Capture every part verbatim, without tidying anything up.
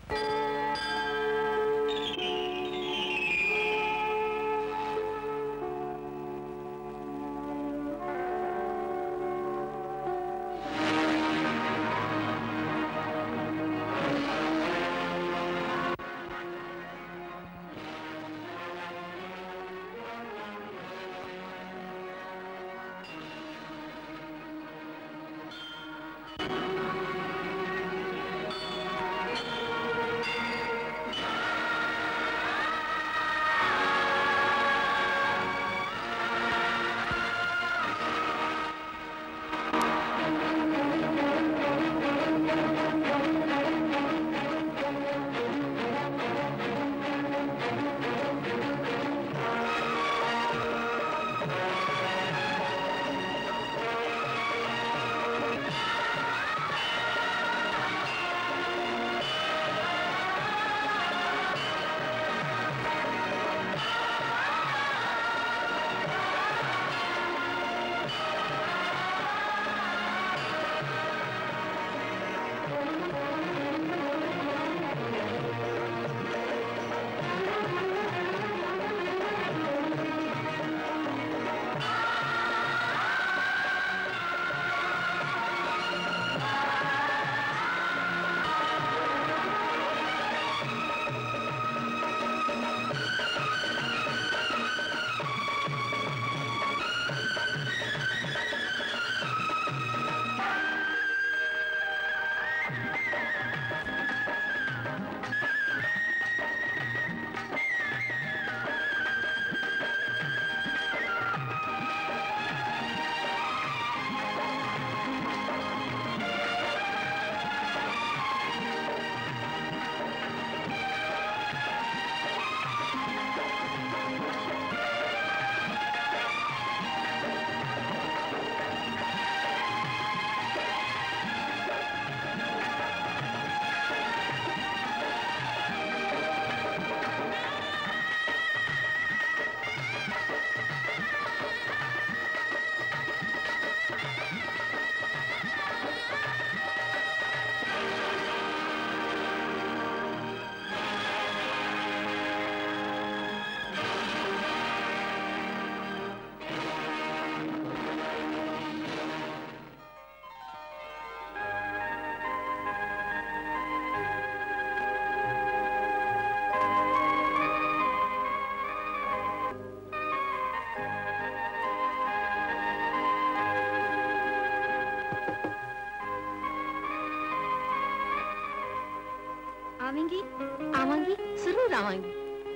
आवेंगी आवांगी जरूर आवांगी।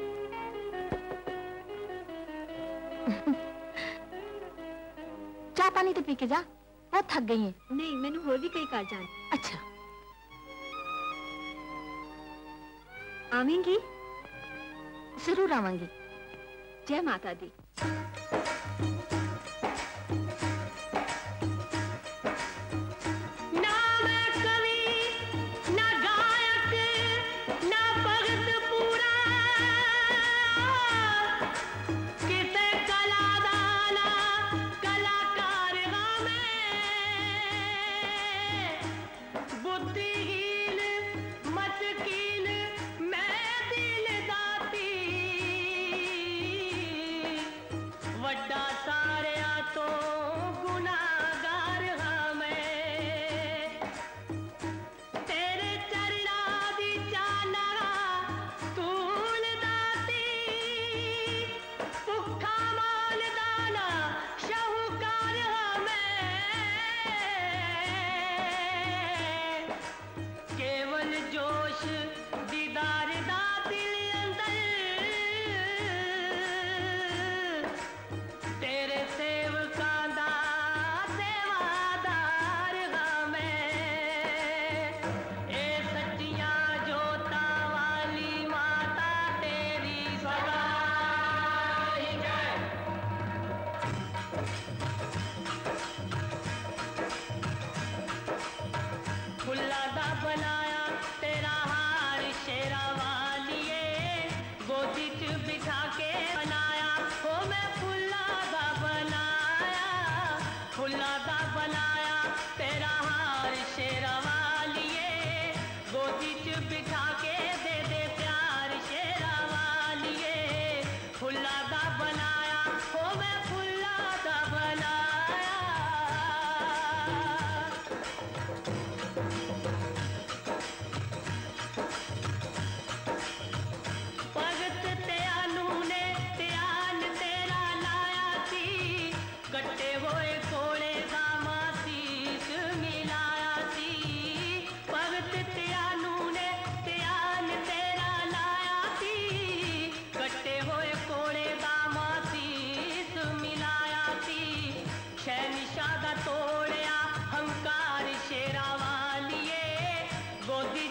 चाह पानी तो पी के जा, बहुत थक गई है। नहीं, मैंने होर भी कई कार जान। अच्छा आवेंगी? जरूर आवांगी। जय माता दी।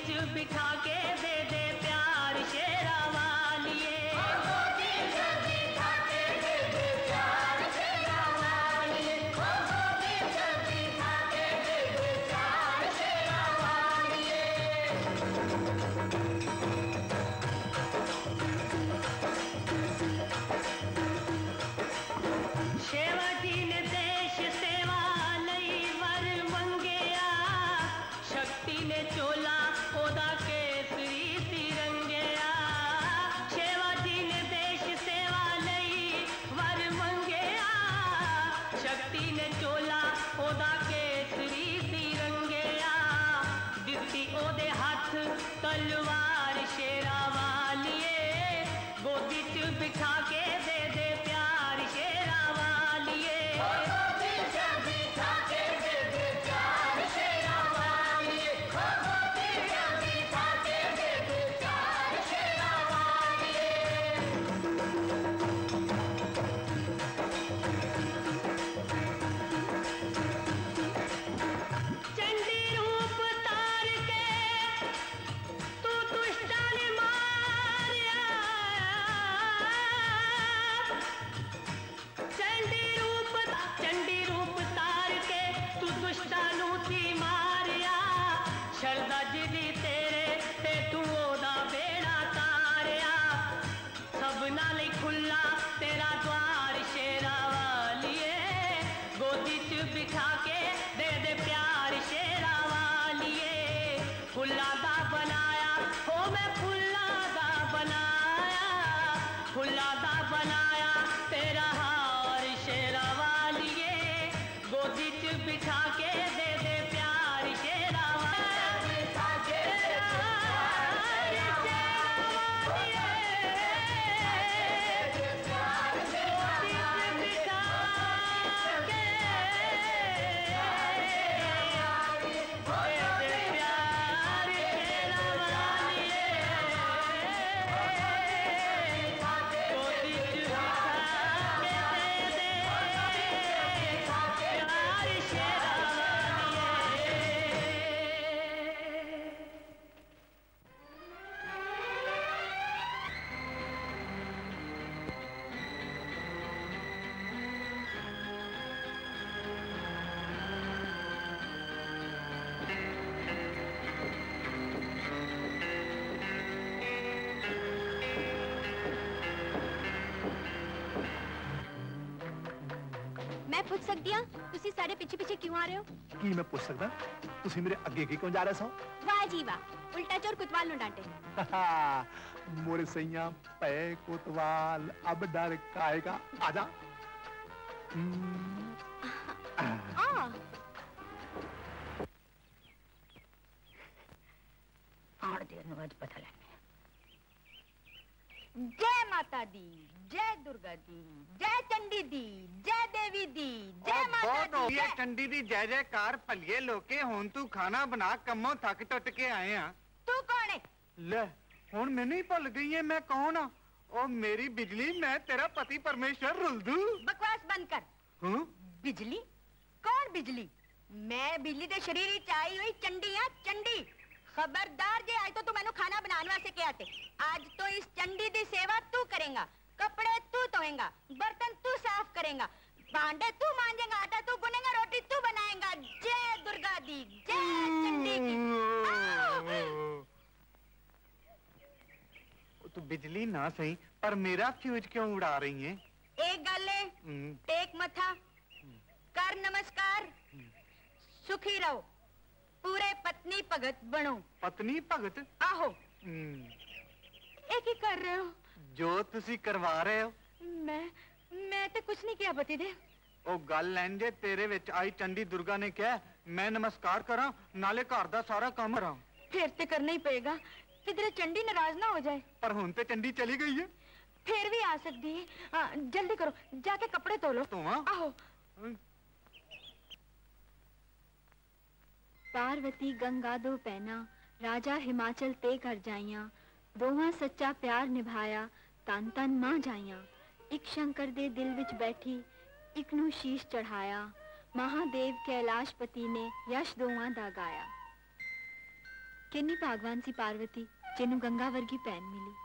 च बिठा के दे दे प्यार शेरा वालिए, गोदी च बिठा के दे दे प्यार शेरा वालिए, गोदी च बिठा के दे दे प्यार शेरा वालिए। शिवाजी ने देश सेवा लई वर मंगया, शक्ति ने चोला ओदा केसरी तिरंगया। शिवाजी ने देश सेवा लई वर मंगया, शक्ति ने चोला ओदा केसरी तिरंगया। दित्ती ओदे हथ तलवार शेरा वालिए, गोदी च बिठा के दे दे प्यार शेरा वालिए, गोदी च बिठा के दे दे प्यार शेरा वालिए, गोदी च बिठा के दे दे प्यार शेरा वालिए। चंडी रूप तार के तू दुष्टा ने मारिया, चंडी रूप चंडी रूप तार के तू दुष्टा नू थी मारिया। शरदा जी तेरे ते तू ओदा बेड़ा तारिया, सबना ਲਈ खुला तेरा द्वार शेरा वालिए, गोदी च बिठा के दे दे प्यार शेरा वालिए। फुल्ला दा बनाया हो मैं फुल्ला दा बनाया, फुल्ला दा बनाया तेरा हार शेरा वालिए, गोदी च बिठा के दे दे प्यार शेरा वालिए, बिठा के दे दे प्यार शेरा वालिए, गोदी च बिठा के मैं पूछ सकती हूँ तुसी सारे पीछे पीछे क्यों आ रहे हो? की मैं पूछ सकदा तुसी मेरे अगे की क्यों जा रहे सो? वाह जी वाह, उल्टा चोर कुतवाल नु डांटे। मोरे सैया पे कोतवाल अब डर काएगा, आजा। आ और देर नु आज पता लगे। जय माता दी, जय दुर्गा दी, जय चंडी दी, जय देवी दी, जय माता दी। ये चंडी दी जय जयकार भलिए लोके, हुन तू खाना बना कम्मों थक टुट के आए हैं। तू कौन है? ले हुन मैनू ही भुल गई है मैं कौन हाँ? ओ मेरी बिजली, मैं तेरा पति परमेश्वर रुलदू। बकवास बंद कर। हूँ? बिजली? कौन बिजली? मैं बिजली दे शरीर ही आई हुई चंडी हाँ, चंडी। खबरदार जे आज तो तू मैनू खाना बनाने वास्ते क्या थे। आज तो इस चंडी दी सेवा तू करेगा, कपड़े तू धोएगा, बर्तन तू साफ करेगा, भांडे तू मांजेगा, आटा तू गुनेगा, रोटी तू बनाएगा। जय दुर्गा दी, जय चंडी की। तू बिजली ना सही पर मेरा फ्यूज क्यों उड़ा रही है? एक गल है, टेक मथा, कर नमस्कार, सुखी रहो, पूरे पत्नी भगत बनो। पत्नी भगत? आहो। एक ही कर रहे हो जो तुसी करवा रहे हो। मैं मैं तो कुछ नहीं किया पति दे। ओ गल लैंजे तेरे विच आई चंडी दुर्गा ने कहा मैं नमस्कार करा नाले घर दा सारा काम करा। फिर तो करना ही पड़ेगा, किधरे चंडी नाराज ना हो जाए। पर हुन ते चंडी चली गई है। फिर भी आ सकती है। आ, जल्दी करो, जाके कपड़े धो लो। तो हाँ? आहो। पार्वती गंगा दो पैना, राजा हिमाचल ते कर जाइया, दोहा सच्चा प्यार निभाया, तन तन मां जाइया। एक शंकर दे दिल विच बैठी, एक नू शीश चढ़ाया, महादेव कैलाशपति ने यश दोहा दा गाया। किन्नी भागवान सी पार्वती जिन्हों गंगा वर्गी भैन मिली।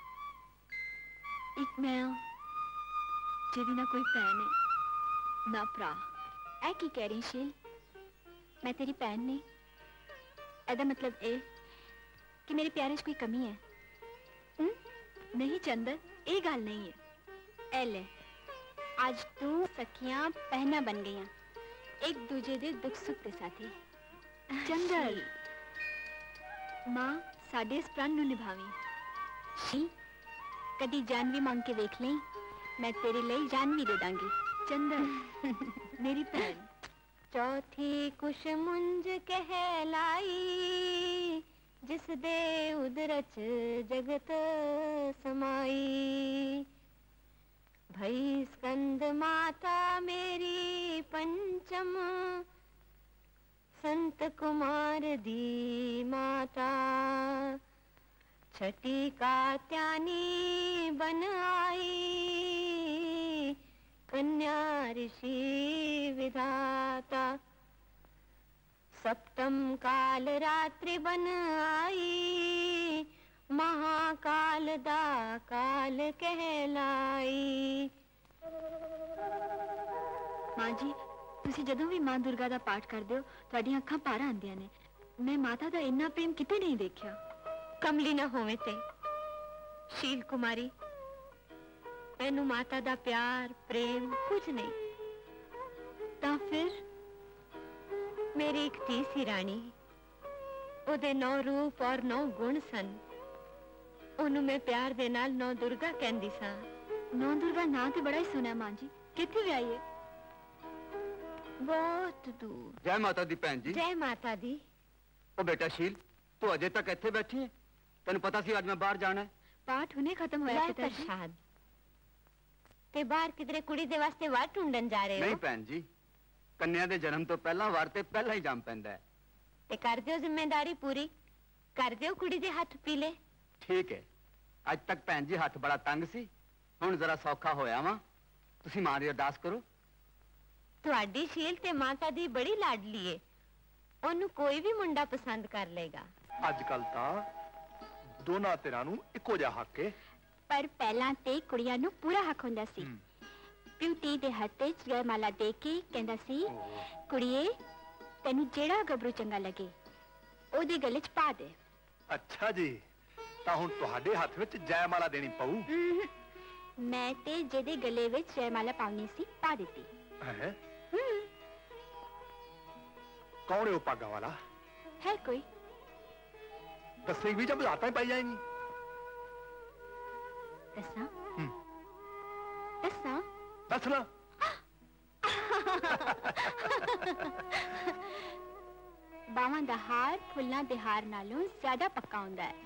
एक मैं हाँ जिहदी ना कोई भैन है ना भरा। ऐ की कह रही शील? मैं तेरी भैन नहीं? ऐदा मतलब ए कि मेरे प्यारे च कोई कमी है? हुँ? नहीं चंदर, ये गल नहीं है। ए ले, आज तू सखियां पहना बन गईयां, एक दूजे दे दुख सुख दे साथी। चंदर मां साडे इस प्रण नूं निभावी। शी कदी जान भी मांग के देख लें, मैं तेरे लिए जान भी दे दांगी। चंदर मेरी भैन। चौथी कुछ मुंज कहलाई, जिस दे उदरच जगत समाई। भई स्कंद माता मेरी पंचम, संत कुमार दी माता। छठी कात्यानी बन आई, कन्या ऋषि विधाता। सप्तम काल रात्रि बन आई, महाकाल दा काल कहलाई। मां जी तुसी जदों भी मां दुर्गा दा पाठ करदे हो तुहाडियां अखां पार आंदियां ने। मैं माता दा इन्ना प्रेम किते नहीं देखिया। कमली ना होवे ते शील कुमारी, मैनू माता दा प्यार प्रेम कुछ नहीं। तां फिर मेरी एक धी सी रानी, ओदे नौ रूप और नौ गुण सन। ओनू मैं प्यार दे नाल नौ दुर्गा कहंदी सा। नौ दुर्गा ना ते बड़ा ही सुना मां जी, किथे विआई है? बहुत दूर। जय माता दी भैन जी। जय माता दी। ओ बेटा शील, तू अजे तक इत्थे बैठी है? तेन पता सी आज मैं बाहर जाना है? पाठ हुने खत्म होया प्रसाद ते बाहर किधरे कुड़ी दे वास्ते वार ढूंढन जा रहे हो? नहीं भैन जी, कन्या दे जन्म तो पहला वार ते पहला ही जम पैंदा है। ते कर दियो जिम्मेदारी पूरी, कर दियो कुड़ी दे हाथ पीले। ठीक है, आज तक भैन जी हाथ बड़ा तंग सी, हुण जरा सौखा होया वा। तुसी मां दी अरदास करो। तुहाडी शील ते माता दी बड़ी लाडली है, ओनू कोई भी मुंडा पसंद कर लेगा। अजकल तां दोनों तिरां नूं इक्को जिहा हक है। पर पहला ते कुड़ियां नूं पूरा हक हुंदा सी। प्यू धी दे हत्थ च जयमाला दे के कहंदा सी, कुड़िए तैनू जेड़ा गबरू चंगा लगे ओदे गले च पा दे। अच्छा जी, तां हुण तुहाडे हत्थ विच जयमाला देनी पऊ। मैं ते जेदे गले विच जयमाला पाउनी सी पा दित्ती। है? कौन है वो पागा वाला? है कोई? दसेंगी भी जब आता ही पाई जाएंगी। दसा? दसा? दसना? बावां दा हार फुल्लां दे हार नालों ज्यादा पक्का हुंदा है।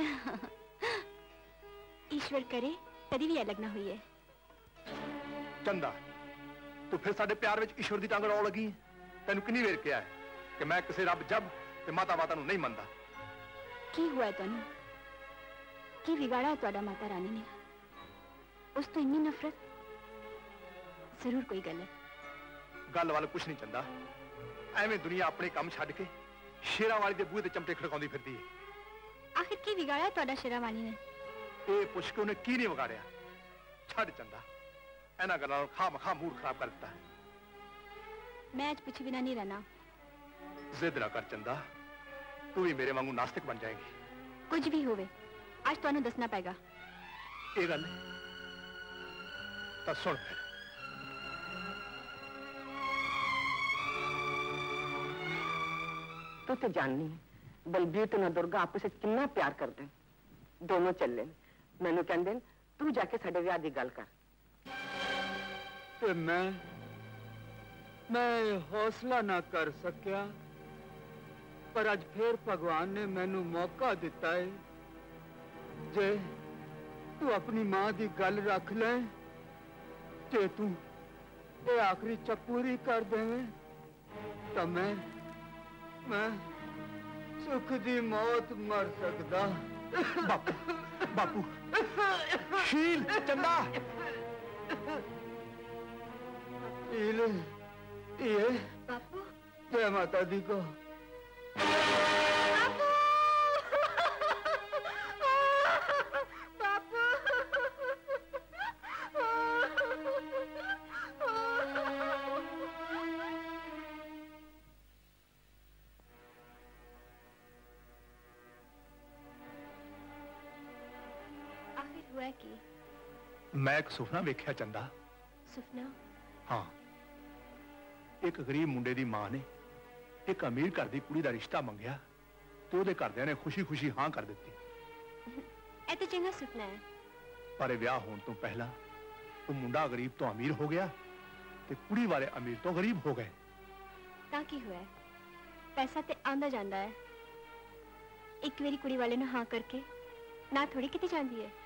ईश्वर करे कदी भी अलग ना होइए। चंदा, तू फिर साडे प्यार विच ईश्वर दी टांग अड़ाउण लगी है। तैनू किन्नी वेर किहा है कि मैं किसी रब जब ते माता माता नू नहीं मनदा। की हुआ है तुहानू? की बिगाड़ा है तुहाडा माता रानी ने? उस तो इन्नी नफरत? जरूर कोई गल है। गल वाल कुछ नहीं चंदा, एवें दुनिया अपने काम छड्ड के शेरां वाली दे बूहे ते चमटे खड़काउंदी फिरदी है। आखिर की बिगाड़ा है तुहाडा शेरां वाली ने? ए पुछ के उन्हें की नहीं बिगाड़िया। छड्ड चंदा, इन्हां गल्लां नूं खाम खा मूड खराब कर दित्ता है। मैं आज पूछे बिना नहीं रहना। जिद ना कर चंदा, तू भी मेरे वांगू नास्तिक बन जाएगी। कुछ भी होवे आज तुहानू दसना पेगा। ये गल तो सुन फिर। तू तो जाननी है बलबीर ते ना दुर्गा आपस में कितना प्यार करते हैं। दोनों चले मैनू कहंदे तू जाके साडे विआह दी गल कर। ते मैं मैं हौसला ना कर सकिया, पर अज फिर भगवान ने मैनू मौका दिता है। जे तू अपनी मां दी गल रख ले, जे तू ये आखिरी चपूरी कर देवे, तो मैं मैं सुख दी मौत मर सकदा। बापू, बापू, शील, चंदा, शील, ये बापू, जय माता दी को। बापू, हुआ कि मैं एक सुपना वेख्या चंदा। सुपना? हाँ, एक गरीब मुंडे दी मां ने एक अमीर घर दी कुड़ी दा रिश्ता मंगया ते ओदे घरदियां ने खुशी खुशी हाँ कर दित्ती। ए तो चंगा सुपना है। पर विआह होने तो पहला वो मुंडा गरीब तो अमीर हो गया ते कुड़ी वाले अमीर तो गरीब हो गए। ਤਾਂ ਕੀ ਹੋਇਆ? ਪੈਸਾ ਤੇ ਆਂਦਾ ਜਾਂਦਾ ਹੈ। ਇੱਕ ਵਾਰੀ ਕੁੜੀ ਵਾਲੇ ਨੂੰ ਹਾਂ ਕਰਕੇ ਨਾ ਥੋੜੀ ਕਿਤੇ ਜਾਂਦੀ ਹੈ।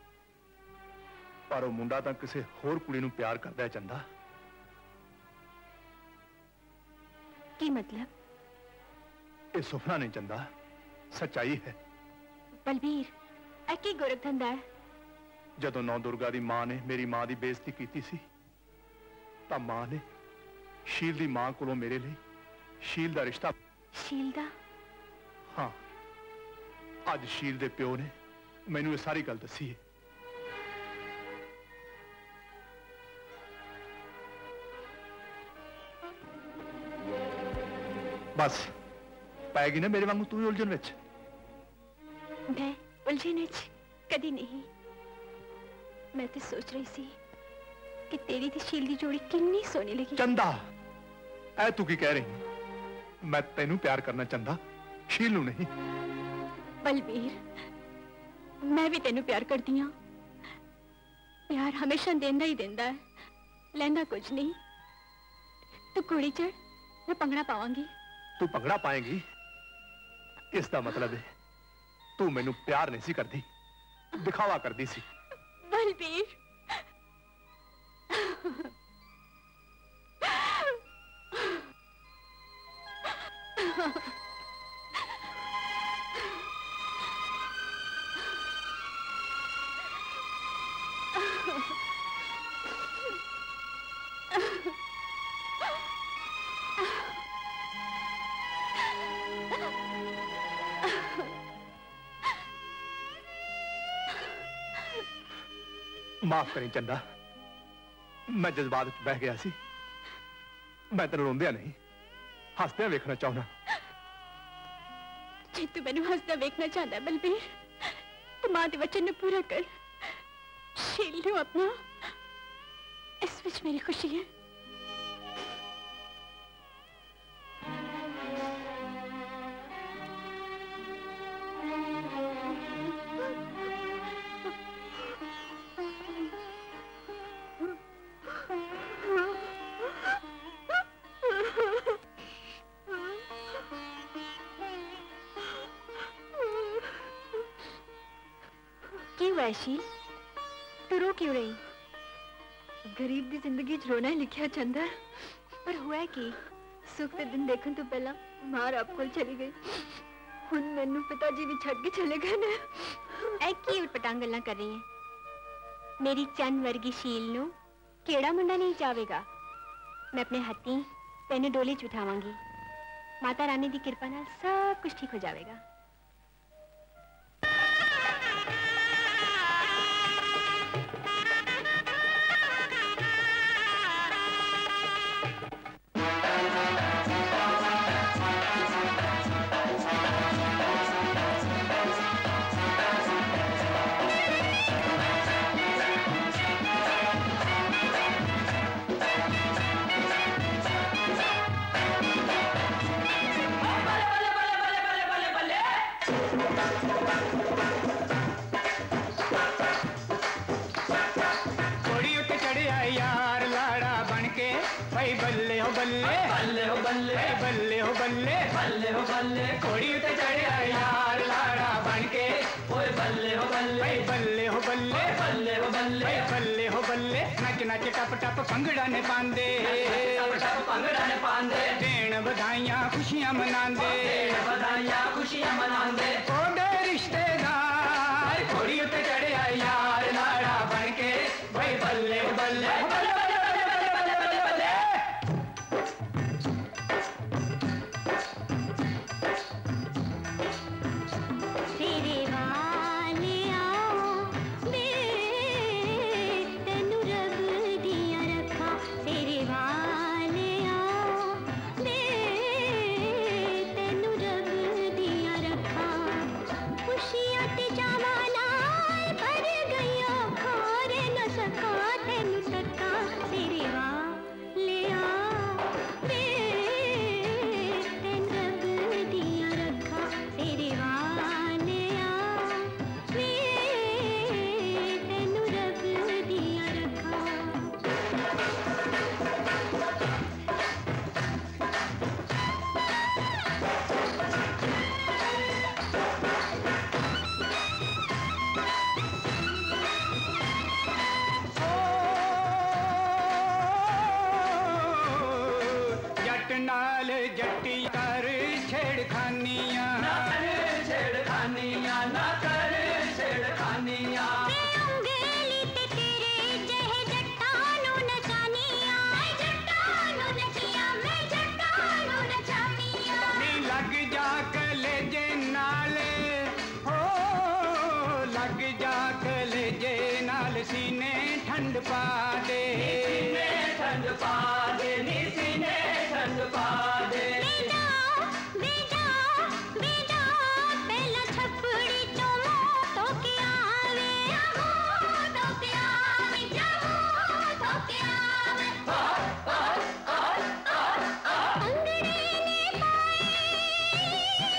पर वो मुंडा तो किसी होर कुड़ी नूं प्यार करदा है चंदा। की मतलब? ये सुपना नहीं चंदा, सच्चाई है। बलबीर, ए की गोरख धंधा है? जदों नौ दुर्गा दी मां ने मेरी मां दी बेइज्जती कीती सी तां मां ने शील दी मां कोलों मेरे लिए शील दा रिश्ता। शील दा? हाँ, अज शील दे प्यो ने मैनू ये सारी गल दसी है। बस पैगी ना मेरे वांगू तू ही उलझन विच। मैं उलझन विच कदी नहीं। मैं तो सोच रही सी कि तेरी ते शील दी जोड़ी कितनी सोहनी लगी। चंदा, ऐ तू की कह रही? मैं तेनू प्यार करना चंदा, शील नू नहीं। बलबीर, मैं भी तेनू प्यार करती हूं। प्यार हमेशा देंदा ही देंदा है, लैंदा कुछ नहीं। तू कुड़ी चढ़, मैं पंगड़ा पावांगी। तू पंगड़ा पाएगी इसका मतलब है तू मैनू प्यार नहीं सी करती, दिखावा करती सी। बलबीर, माफ करी चंदा, मैं जज्बात विच बह गया सी। मैं तेन रोंदिया नहीं, हसदिया वेखना चाहना। जे तू मैनू हसदा वेखना चाहता बलबीर, तो मां दे वचन नू पूरा कर। शील नू अपना, इस विच मेरी खुशी है। शील, तू रो क्यों रही? गरीब दी जिंदगी च रोना लिखिया चंदा, पर हुआ कि सुख के दिन देखने तो पहला मां आप को चली गई। हुन मैनू पिताजी भी छड़ के चले गए ने। ऐ की उटपटांग गल्लां कर रही है? मेरी चंद वर्गी शील नू केड़ा मुंडा नहीं चाहेगा। मैं अपने हत्थी तेनू डोली च उठावांगी। माता रानी दी कृपा नाल सब कुछ ठीक हो जाएगा। टप टप भंगड़ा ने पांदे, टप टप भंगड़ा ने पांदे, देन बधाइयां खुशियां मनांदे, देन बधाइयां खुशियां मनांदे। ओडे रिश्तेदार घोड़ी उत्ते चढ़िया यार लाड़ा बनके, भाई बल्ले बल्ले बल्ले तेनू रब दिया छेड़खानियां ना कर छेड़खानियां अंगेली ते तेरे जह जट्टानों नचानियां मैं जट्टानों नचियां मैं जट्टानों नचानियां नी लग जा कलेजे नाले हो लग जा कलेजे नाल सीने ठंड पा दे सीने ठंड पा दे नी सीने ठंड पा दे बेटा बेटा बेटा पहला छपड़ी तो तो के आवे तो के आवे जाओ तो के आवे अंगड़े ने पाए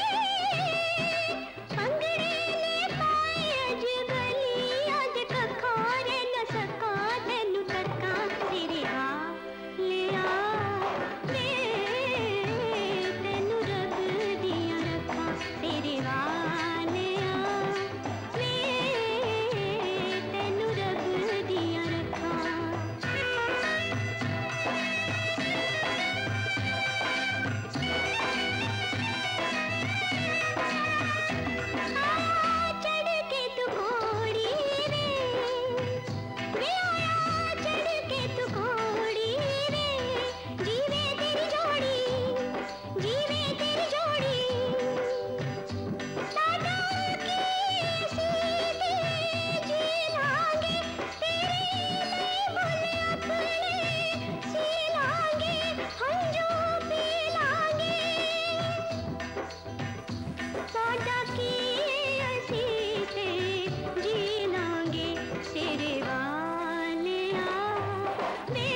अंगड़े ने पाए अज गलियां दे कखारे न सका तेनू तका तेरे आ ले आ ले तेनू रब दियां रखां तेरे वाले आ ले तेनू रब दियां रखां चढ़ के तू घोड़ी रे वे आया चढ़ के तू घोड़ी रे जीवे तेरी जोड़ी जीवे तेरी जोड़ी सादा की सीधी जी लांगे तेरे मन अपने सी लांगे हंजू पी लांगे सादा की सीते जी लांगे तेरे वाले आ वे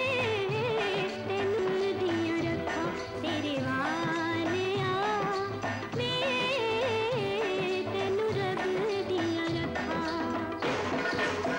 तेनू दियां रखां तेरे वाले आ वे तेनू रब दियां रखां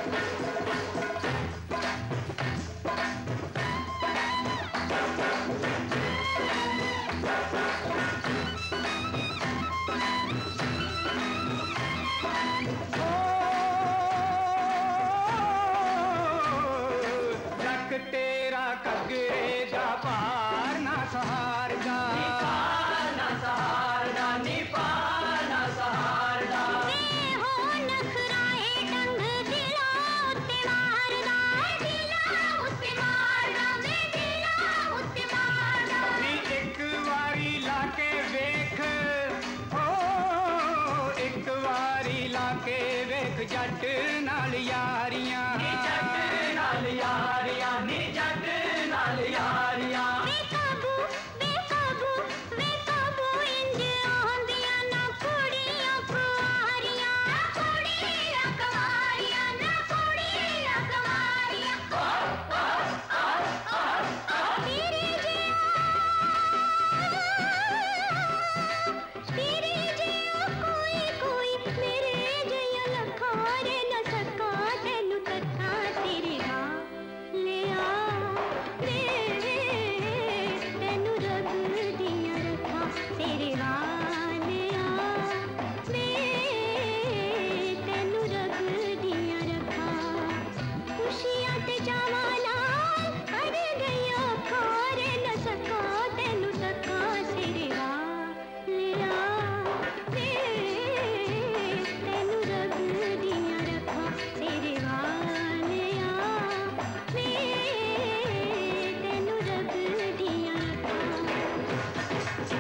जक तेरा कगरे दा पार ना सहारदा ना सहारदा नी पाना सहारदा वे हो नखराए डंग दिला उत्ते मारदा दिला उत्ते मारदा वे दिला उत्ते मारदा नी एक वारी लाके वेख हो एक वारी लाके वेख जट नाल यारियां नी जट नाल यारियां नी जट नाल यारियां बेकाबू बेकाबू बेकाबू इंज आंदियां ना कुड़ियां कुआरियां ना कुड़ियां कुआरियां ना कुड़ियां कुआरियां तेरे जिया तेरे जिया कोई कोई मेरे जिया लखारे न सका तेनू तका तेरे हां ले आ ले तेनू रब दियां रखां तेरे वाले आ ले तेनू रब दियां रखां खुशियां ते चावां नाल कर गईयां खारे न सका तेनू तका तेरे वाले आ ले तेनू रब दियां रखां तेरे वाले आ ले तेनू रब दियां रखां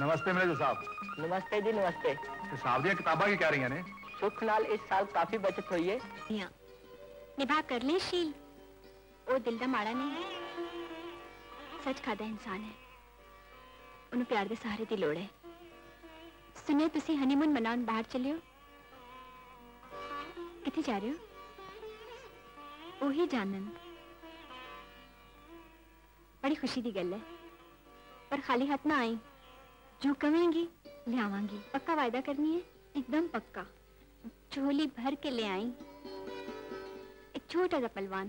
नमस्ते मेजर साहब। नमस्ते जी नमस्ते। साहब दी किताबां की कह रही ने? सुख नाल इस साल काफी बचत हुई है। निभा कर ले शील, वो दिल दा माड़ा नहीं है, सच खादा इंसान है, उन्हें प्यार दे सहारे दी लोड़ है। सुने तुसी हनीमून मनाउन बाहर चले हो, किथे जा रहे हो? ओही जानन। बड़ी खुशी दी गल है, पर खाली हाथ ना आई, जो कहेंगी ले आवांगी। पक्का वायदा करनी है? एकदम पक्का। झोली भर के ले आई, एक छोटा सा पलवान।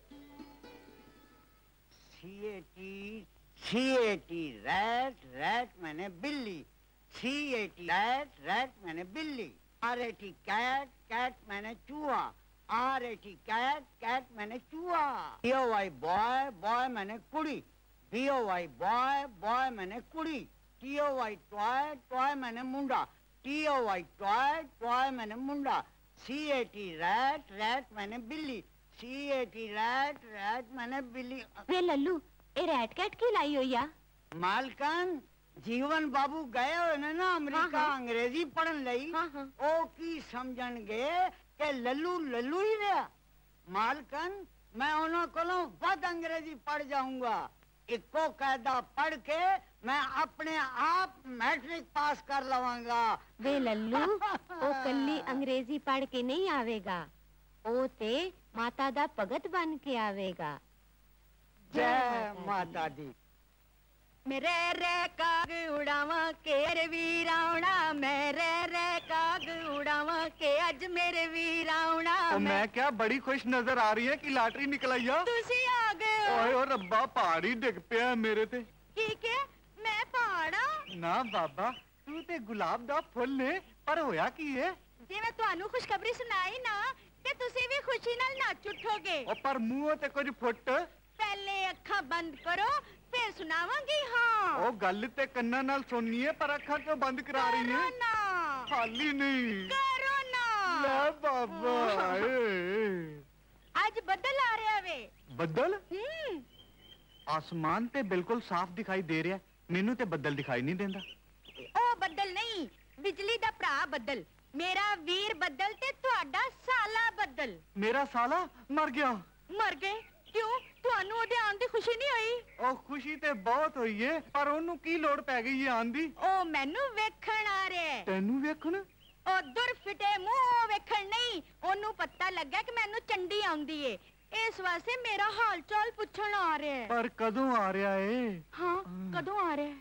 C A T C A T rat rat मैंने बिल्ली, C A T rat rat मैंने बिल्ली, R A T cat cat मैंने चूहा, R A T cat cat मैंने चूहा, B O Y boy boy मैंने कुड़ी, B O Y boy boy मैंने कुड़ी, T O Y toy toy मैंने मुंडा, T O Y toy toy मैंने मुंडा, C A T rat rat मैंने बिल्ली, C A T rat rat मैंने बिल्ली। वे लल्लू ए रैट कैट की लाई हो या? मालकन जीवन बाबू गए हुए ने ना अमेरिका। हाँ, हाँ। अंग्रेजी पढ़न लई। हाँ, हाँ। ओ की समझन गए के लल्लू लल्लू ही रहा। मालकन मैं उन्हों कोलों वध अंग्रेजी पढ़ जाऊंगा। इको कायदा पढ़ के मैं अपने आप मैट्रिक पास कर लवांगा। वे लल्लू ओ कल्ली अंग्रेजी पढ़ के नहीं आवेगा, ओ ते माता दा भगत बन के आवेगा। जय माता दी। मेरे रे काग उड़ावा के रे वीरावना, मेरे रे काग उड़ावा के अज मेरे वीरावना। मैं क्या बड़ी खुश नजर आ रही है कि लॉटरी निकल आई है। तुसी आ गए हो। ओए ओ रब्बा पहाड़ी डिग पिया मेरे ते। ठीक है मैं पहाड़ा ना बाबा तू ते गुलाब दा फुल ने, पर होया की है जे मैं ਤੁਹਾਨੂੰ ਖੁਸ਼ਖਬਰੀ ਸੁਣਾਈ ਨਾ ਤੇ ਤੁਸੀਂ ਵੀ ਖੁਸ਼ੀ ਨਾਲ ਨੱਚ ਉੱਠੋਗੇ। ओ पर मुंह ते कुछ फुट। पहले ਅੱਖਾਂ ਬੰਦ ਕਰੋ फिर सुनावांगी। हाँ ओ गल ते कन्ना नाल सुननी है, पर अखा क्यों बंद करा रही है? ना खाली नहीं करो ना। ले बाबा आज बदल आ रहा वे। बदल? हम्म आसमान ते बिल्कुल साफ दिखाई दे रहा है, मैनू ते बदल दिखाई नहीं देंदा। ओ बदल नहीं, बिजली दा भरा बदल, मेरा वीर बदल ते तुहाडा साला बदल। मेरा साला मर गया। मर गए क्यों? ਤੁਹਾਨੂੰ ਉਹਦੇ ਆਉਣ ਦੀ ਖੁਸ਼ੀ ਨਹੀਂ ਹੋਈ? ਉਹ ਖੁਸ਼ੀ ਤੇ ਬਹੁਤ ਹੋਈ ਏ, ਪਰ ਉਹਨੂੰ ਕੀ ਲੋੜ ਪੈ ਗਈ ਏ ਆਉਣ ਦੀ? ਉਹ ਮੈਨੂੰ ਵੇਖਣ ਆ ਰਿਹਾ। ਤੈਨੂੰ ਵੇਖਣ? ਉਧਰ ਫਿਟੇ ਮੂੰਹ ਵੇਖਣ ਨਹੀਂ, ਉਹਨੂੰ ਪਤਾ ਲੱਗਾ ਕਿ ਮੈਨੂੰ ਚੰਡੀ ਆਉਂਦੀ ਏ, ਇਸ ਵਾਸਤੇ ਮੇਰਾ ਹਾਲ ਚਾਲ ਪੁੱਛਣ ਆ ਰਿਹਾ। ਪਰ ਕਦੋਂ ਆ ਰਿਹਾ ਏ? ਹਾਂ ਕਦੋਂ ਆ ਰਿਹਾ?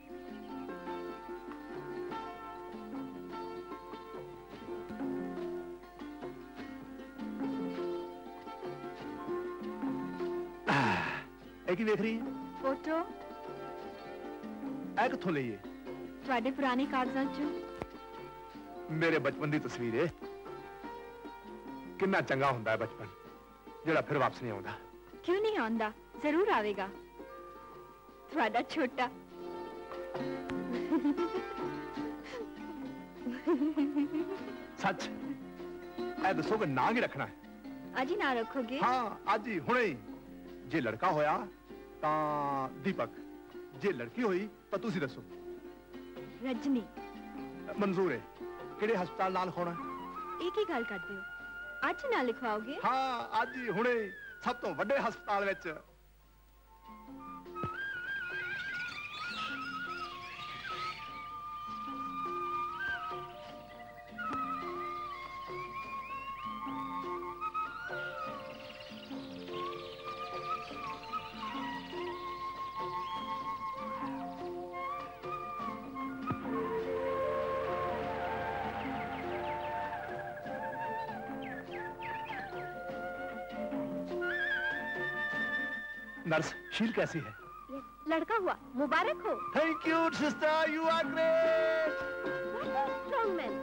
ਇਹ ਕੀ ਦੇਖ ਰਹੀ ਹੈ? फोटो ਇਹ ਕਿੱਥੋਂ ਲਈ ਏ? ਤੁਹਾਡੇ ਪੁਰਾਣੇ ਕਾਗਜ਼ਾਂ ਚੋਂ। ਮੇਰੇ ਬਚਪਨ ਦੀ ਤਸਵੀਰ ਏ। ਕਿੰਨਾ ਚੰਗਾ ਹੁੰਦਾ ਹੈ ਬਚਪਨ, ਜਿਹੜਾ ਫਿਰ ਵਾਪਸ ਨਹੀਂ ਆਉਂਦਾ। क्यों नहीं आंदा? जरूर आवेगा। ਤੁਹਾਡਾ ਛੋਟਾ। ਸੱਚ? ਇਹ ਦੱਸੋ ਕਿ ਨਾਂ ਕੀ ਰੱਖਣਾ ਹੈ? ਅੱਜ ਹੀ ਨਾ ਰੱਖੋਗੇ? ਹਾਂ ਅੱਜ ਹੀ, ਹੁਣੇ ਹੀ। ਜੇ ਲੜਕਾ ਹੋਇਆ ਤਾਂ ਦੀਪਕ, ਜੇ ਲੜਕੀ ਹੋਈ ਤਾਂ ਤੁਸੀਂ ਦੱਸੋ। रजनी। ਮਨਜ਼ੂਰ ਹੈ। ਕਿਹੜੇ ਹਸਪਤਾਲ ਨਾਲ ਲਿਖਾਉਣਾ? एक ही गल करते हो, आज ही ना लिखवाओगे? ਹਾਂ ਅੱਜ ਹੀ, ਹੁਣੇ ਹੀ, ਸਭ ਤੋਂ ਵੱਡੇ ਹਸਪਤਾਲ ਵਿੱਚ। नर्स शील कैसी है? लड़का हुआ, मुबारक हो। Thank you sister, you are great. Strong man.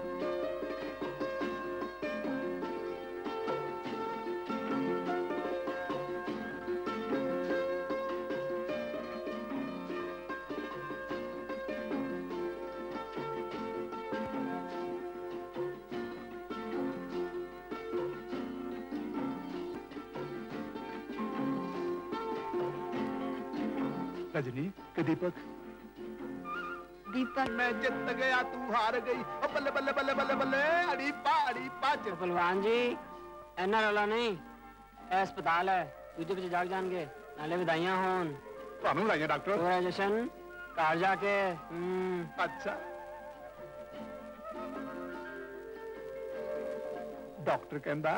Rajni के दीपक दीपक मैं जित गया तू हार गई। ओ बल्ले बल्ले बल्ले बल्ले बल्ले अड़ी पा अड़ी पा। पहलवान जी इन्ना रौला नहीं, अस्पताल है दूजे बच्चे जाग जाएंगे, नाले विदाइयां होन। ਤੁਹਾਨੂੰ ਲਾਈਆਂ ਡਾਕਟਰ? पूरा जशन घर जाके। अच्छा डॉक्टर कहंदा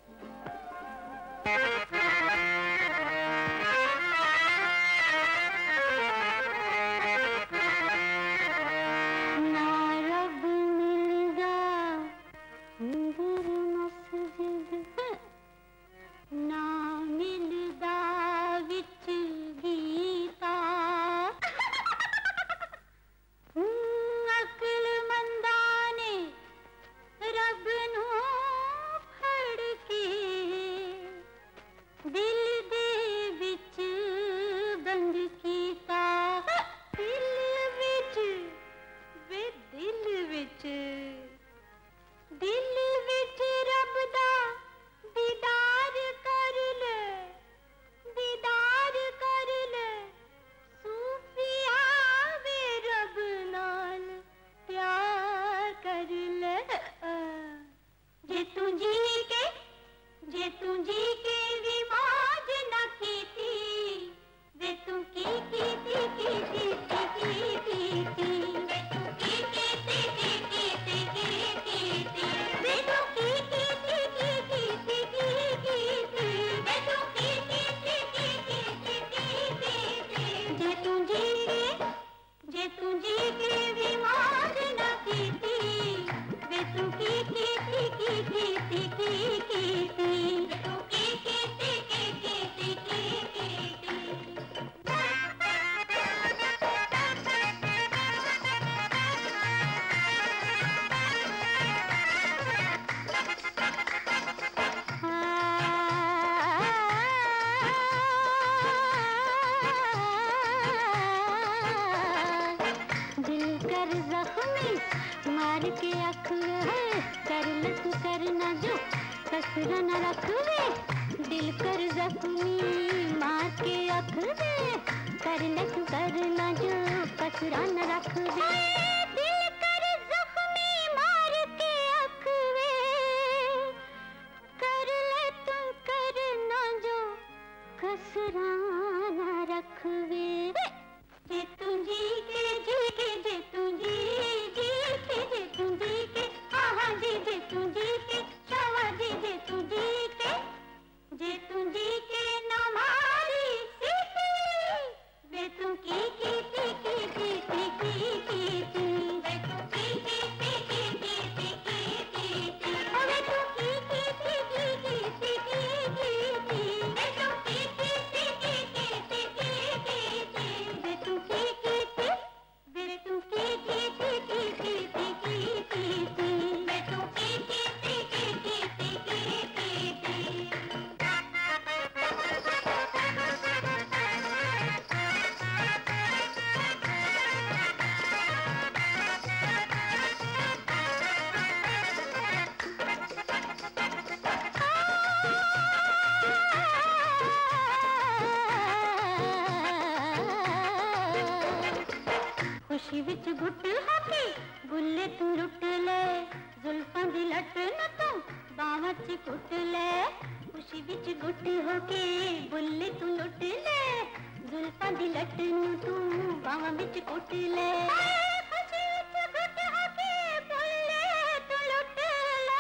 खुशी विच गुट हाके बुल्ले तू लुट ले, जुल्फां दी लट न तू बावां च कुट ले। खुशी विच गुट होके बुल्ले तू लुट ले, जुल्फां दी लट न तू बावां विच कुट ले। खुशी विच गुट होके बुल्ले तू लुट ले,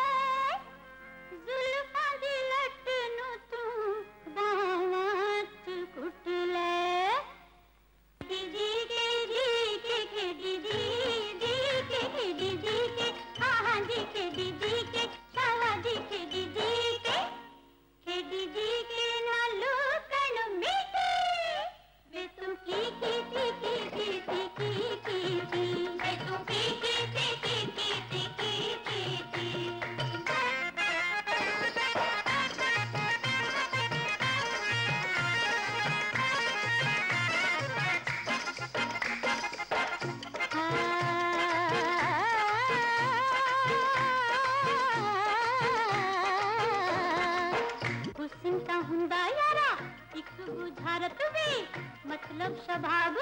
जुल्फां दी लट न तू बावां च कुट ले। की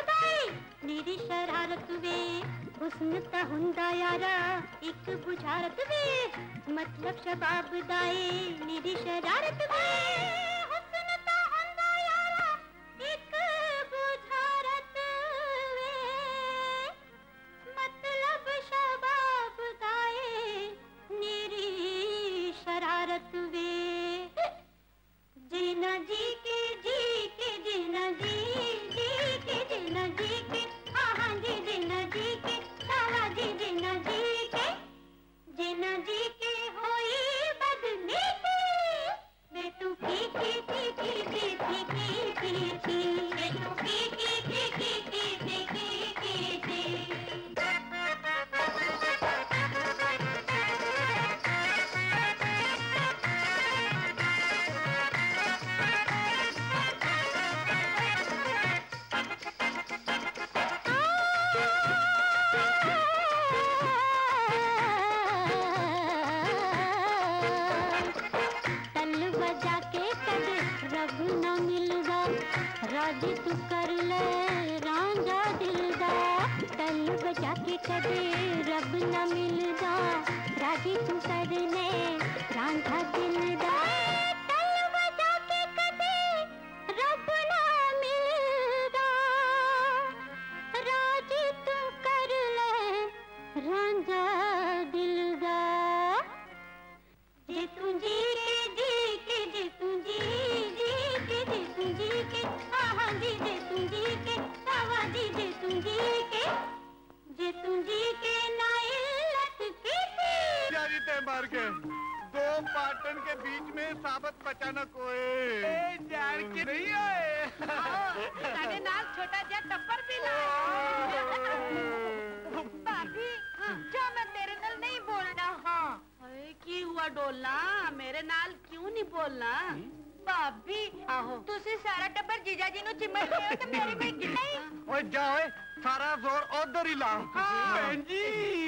दाई नीरी शरारत वे हुस्न ता हुंदा यारा एक बुझारत वे मतलब शबाब दाई नीरी शरारत वे हुस्न ता हुंदा यारा एक बुझारत वे मतलब शबाब दाई नीरी शरारत वे जीना जी के जी के जीना जी जी के जीना जी के हाँ जी जीना जी के सावा जी जीना जी के जीना जी के होई बदली के मैं तू की की की की की की की की की मैं तू की की की की की की की की की राजी तू कर ले रांझा दिलदा तल बजा के कदे रब न मिलदा राजी तू कर ले रांझा दिलदा तल बजा के कदे रब न मिलदा राजी तू कर ले रांझा दिलदा जे तू जी के जी के जे तू जी जी के जे तू जी के हाँ जी जे तू जी के सावा जी जे तू जी के जे तू जी के नाइलत की थी जारी ते मार के दो पाटन के बीच में साबत बचाना कोई जान के नहीं आए साडे नाल छोटा जा टप्पर भी लाए भाभी जा मैं तेरे नाल नहीं बोलना हाँ की हुआ डोलना मेरे नाल क्यों नहीं बोलना भाभी आहो तुसी सारा टब्बर जीजा जी नु चिमड़ रहे हो तो मेरे में कि नहीं ओए जा ओए सारा जोर उधर ही ला बहन जी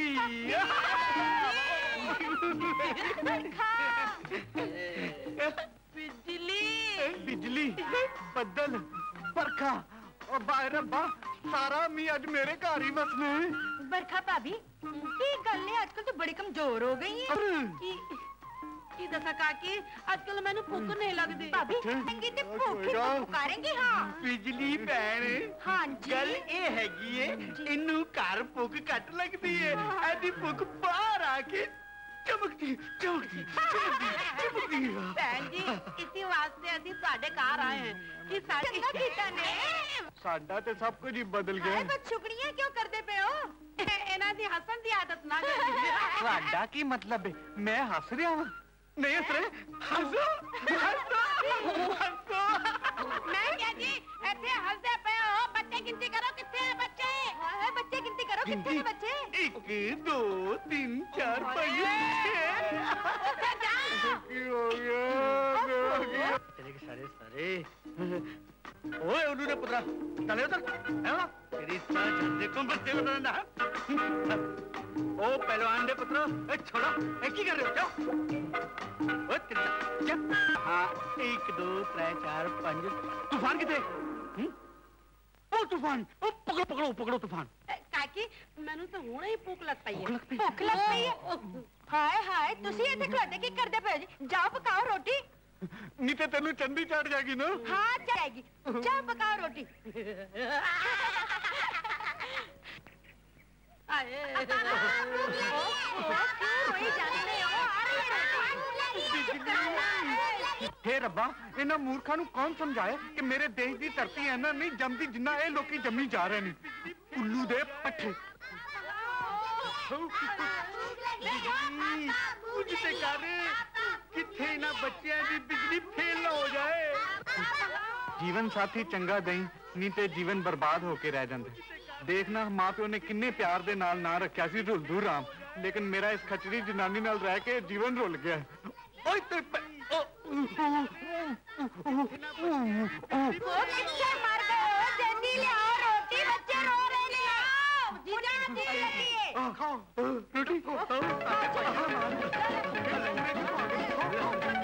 बिजली बिजली बदल बरखा और बाहर रब्बा सारा मी आज मेरे घर ही बसने बरखा भाभी की गल ने आजकल तो बड़ी कमजोर हो गई है की की दसा काकी आजकल मैंने भूख नहीं लगदी भाभी संगी ते भूखी को पुकारेंगे हां बिजली भैन हां जी गल ए हैगी है इन्नू घर भूख घट लगदी है एदी भूख बाहर आके चमकती चमकती चमकती चमकती बहन जी इसी वास्ते ਅਸੀਂ ਤੁਹਾਡੇ ਘਰ ਆਏ हैं कि साडी चंगा कीता ने साडा ते सब कुछ ही बदल गया बस शुक्रिया क्यों करदे पे हो ਇਹਨਾਂ ਦੀ ਹੱਸਣ ਦੀ ਆਦਤ ਨਾ ਕਰ ਤੁਹਾਡਾ ਕੀ ਮਤਲਬ ਹੈ ਮੈਂ ਹੱਸ ਰਿਹਾ ਹਾਂ नहीं हंस रहे हंसो हंसो हंसो मैं क्या जी ऐसे हंसदे पे हो बच्चे गिनती करो कितने हैं बच्चे हां बच्चे गिनती करो कितने हैं बच्चे एक दो तीन चार पाँच छह हो गया हो गया तेरे के सारे सारे ओए उन्होंने पुत्रा चले उधर है ना तेरी साथ झंडे को बच्चे बनाना ओ पहलवान दे पुत्रो ए छोड़ो ए की कर रहे हो जाओ ओ तेरी क्या हाँ एक दो त्रै चार पाँच तूफान कितने ओ तूफान ओ पकड़ो पकड़ो पकड़ो तूफान काकी मैंने तो हुणे ही भूख लग पई है भूख लग पई है हाय हाय तुसी इथे खड़े की करदे पे जाओ पकाओ रोटी नहीं तो तेनू चंदी चढ़ जाएगी ना हाँ जाएगी जाओ पकाओ रोटी आए हे रब्बा इन्हां मूर्खां नूं कौन समझाए कि मेरे देश दी धरती इन्हां नहीं जमदी जिन्ना ये लोकी जम्मी जा रहे ने उल्लू दे पट्ठे बुझते काने किथे इन्हां बच्चियां दी बिजली फेल ना हो जाए जीवन साथी चंगा दई नहीं ते जीवन बर्बाद होके रह जांदे देखना मां प्यो ने किन्ने प्यार दे नाल ना रखिया सी रुलदू राम लेकिन मेरा इस खचड़ी जनानी नाल रह के जीवन रुल गया ओए ते वो किससे मर गए हो जल्दी ले आओ रोटी बच्चे रो रहे ने आओ जीजा जी लगी है खाओ रोटी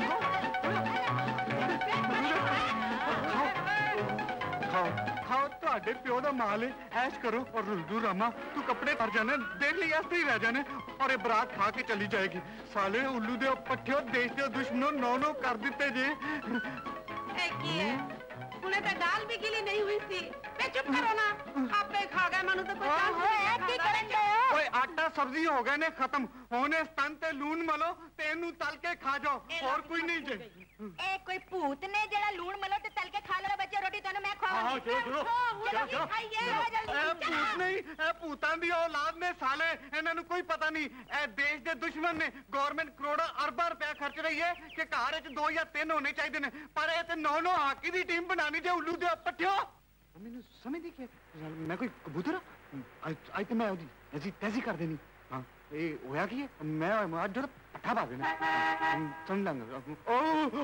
खाओ खाओ ਤੁਹਾਡੇ ਪਿਓ ਦਾ ਮਾਲ ਹੈ, ਐਸ਼ ਕਰੋ। ਔਰ ਰੁਲਦੂ ਰਾਮਾ ਤੂੰ ਕੱਪੜੇ ਭਰ ਜਾਣੇ, ਦੇਖ ਲਈ ਐਸੇ ਹੀ ਰਹਿ ਜਾਣੇ ਔਰ ਇਹ ਬਰਾਤ ਖਾ ਕੇ ਚਲੀ ਜਾਏਗੀ। ਸਾਲੇ ਉੱਲੂ ਦੇ ਪੱਠਿਓ, ਦੇਸ਼ ਦੇ ਦੁਸ਼ਮਣੋਂ ਨੌ ਨੌ ਕਰ ਦਿੱਤੇ ਜੇ। ਇਹ ਕੀ ਹੈ? ਹੁਣੇ ਤਾਂ ਦਾਲ ਵੀ ਗਿਲੀ ਨਹੀਂ ਹੋਈ ਸੀ। ਵੇ ਚੁੱਪ ਕਰੋ ਨਾ, ਆਪੇ ਖਾ ਗਏ। ਮੈਨੂੰ ਤਾਂ ਕੋਈ ਦਾਲ ਨਹੀਂ ਕੀ ਕਰਨਗੇ। ਓਏ ਆਟਾ ਸਬਜ਼ੀ ਹੋ ਗਏ ਨੇ ਖਤਮ, ਹੁਣ ਇਸ ਤਨ ਤੇ ਲੂਣ ਮਲੋ ਤੇ ਇਹਨੂੰ ਤਲ ਕੇ ਖਾ ਜਾਓ, ਹੋਰ ਕੋਈ ਨਹੀਂ ਜੇ। ਇਹ ਕੋਈ ਭੂਤ ਨੇ ਜਿਹੜਾ ਲੂਣ ਮਲੋ ਤੇ ਤਲ ਕੇ ਖਾ ਲੋ ਬੱਚੇ, ਰੋਟੀ ਤੁਹਾਨੂੰ ਮੈਂ ਖਵਾਉਂਗੀ। ਆਹੋ ਚਲੋ ਚਲੋ ਚਲੋ ਚਲੋ। ਇਹ ਭੂਤ ਨਹੀਂ, ਇਹ ਭੂਤਾਂ ਦੀ ਔਲਾਦ ਨੇ ਸਾਲੇ, ਇਹਨਾਂ ਨੂੰ ਕੋਈ ਪਤਾ ਨਹੀਂ। ਇਹ ਦੇਸ਼ ਦੇ ਦੁਸ਼ਮਣ ਨੇ। ਗਵਰਨਮੈਂਟ ਕਰੋੜਾਂ ਅਰਬਾਂ ਰੁਪਇਆ ਖਰਚ ਰਹੀ ਹੈ ਕਿ ਘਰ ਵਿੱਚ ਦੋ ਜਾਂ ਤਿੰਨ ਹੋਣੇ ਚਾਹੀਦੇ ਨੇ, ਪਰ ਇਹ ਤੇ ਨੌ ਨੌ ਹਾਕੀ ਦੀ ਟੀਮ ਬਣਾਣੀ ਜੇ ਉੱਲੂ ਦੇ ਪੱਠਿਓ। ਮੈਨੂੰ ਸਮਝਦੀ ਕਿ ਮੈਂ ਕੋਈ ਕਬੂਤਰ ਅੱਜ ਅੱਜ ਤੇ ਮੈਂ ਉਹਦੀ ਐਸੀ ਤੈਸੀ ਕਰ ਦੇਣੀ। ਹਾਂ ਇਹ ਹੋਇਆ ਕੀ ਹੈ, ਮੈਂ ਅੱਜ ਜਿਹੜਾ ਪੱਠਾ ਪਾ ਦੇਣਾ ਸਮਝ ਲਾਂਗਾ। ਓ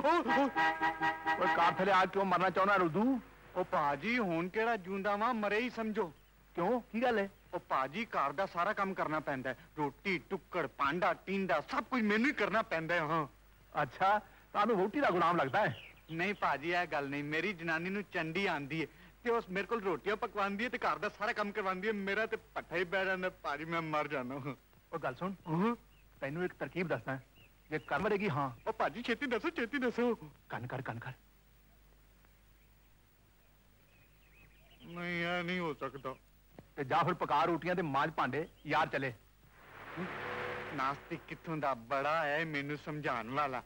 ਓਏ ਕਾਰ ਥਲੇ ਆ ਕਿਉਂ ਮਰਨਾ ਚਾਹੁੰਦਾ ਰੁਦੂ? ਉਹ ਭਾਜੀ ਹੁਣ ਕਿਹੜਾ ਜੂੰਦਾ ਵਾਂ, ਮਰੇ ਹੀ ਸਮਝੋ। ਕਿਉਂ, ਕੀ ਗੱਲ ਹੈ? ਉਹ ਭਾਜੀ ਘਰ ਦਾ ਸਾਰਾ ਕੰਮ ਕਰਨਾ ਪੈਂਦਾ ਹੈ, ਰੋਟੀ ਟੁੱਕੜ ਪਾਂਡਾ ਟੀਂਡਾ ਸਭ ਕੁਝ ਮੈਨੂੰ ਹੀ ਕਰਨਾ ਪੈਂਦਾ ਹੈ। ਹਾਂ ਅੱਛਾ, ਤੁਹਾਨੂੰ ਵੋਟੀ ਦਾ ਗੁਲਾਮ ਲੱਗਦਾ ਹੈ? ਨਹੀਂ ਭਾਜੀ ਇਹ ਗੱਲ ਨਹੀਂ, ਮੇਰੀ ਜਨਾਨੀ ਨੂੰ ਚੰਡੀ ਆਂਦੀ ਹੈ ਤੇ ਉਸ ਮੇਰੇ ਕੋਲ ਰੋਟੀਆਂ ਪਕਵਾਉਂਦੀ ਹੈ ਤੇ ਘਰ ਦਾ ਸਾਰਾ ਕੰਮ ਕਰਵਾਉਂਦੀ ਹੈ। ਮੇਰਾ ਤੇ ਪੱਠਾ ਹੀ ਬਹਿ ਜਾਂਦਾ ਭਾਜੀ, ਮੈਂ ਮਰ ਜਾਣਾ। ਉਹ ਗੱਲ ਸੁਣ, ਤੈਨੂੰ ਇੱਕ ਤਰਕੀਬ ਦੱਸਦਾ, ਜੇ ਕਰ ਮਰੇਗੀ। ਹਾਂ ਉਹ ਭਾਜੀ ਛੇਤੀ ਦੱਸੋ, ਛੇਤੀ ਦੱਸੋ। ਕੰਨ ਕਰ ਕੰਨ ਕਰ। ਨਹੀਂ ਇਹ ਨਹੀਂ ਹੋ ਸਕਦਾ। ਤੇ ਜਾ ਫਿਰ ਪਕਾ ਰੋਟੀਆਂ ਤੇ ਮਾਂਜ ਭਾਂਡੇ, ਯਾਰ ਚਲੇ। ਨਾਸਤਿਕ ਕਿੱਥੋਂ ਦਾ ਬੜਾ ਹੈ ਮੈਨੂੰ ਸਮਝਾਉਣ ਵਾਲਾ।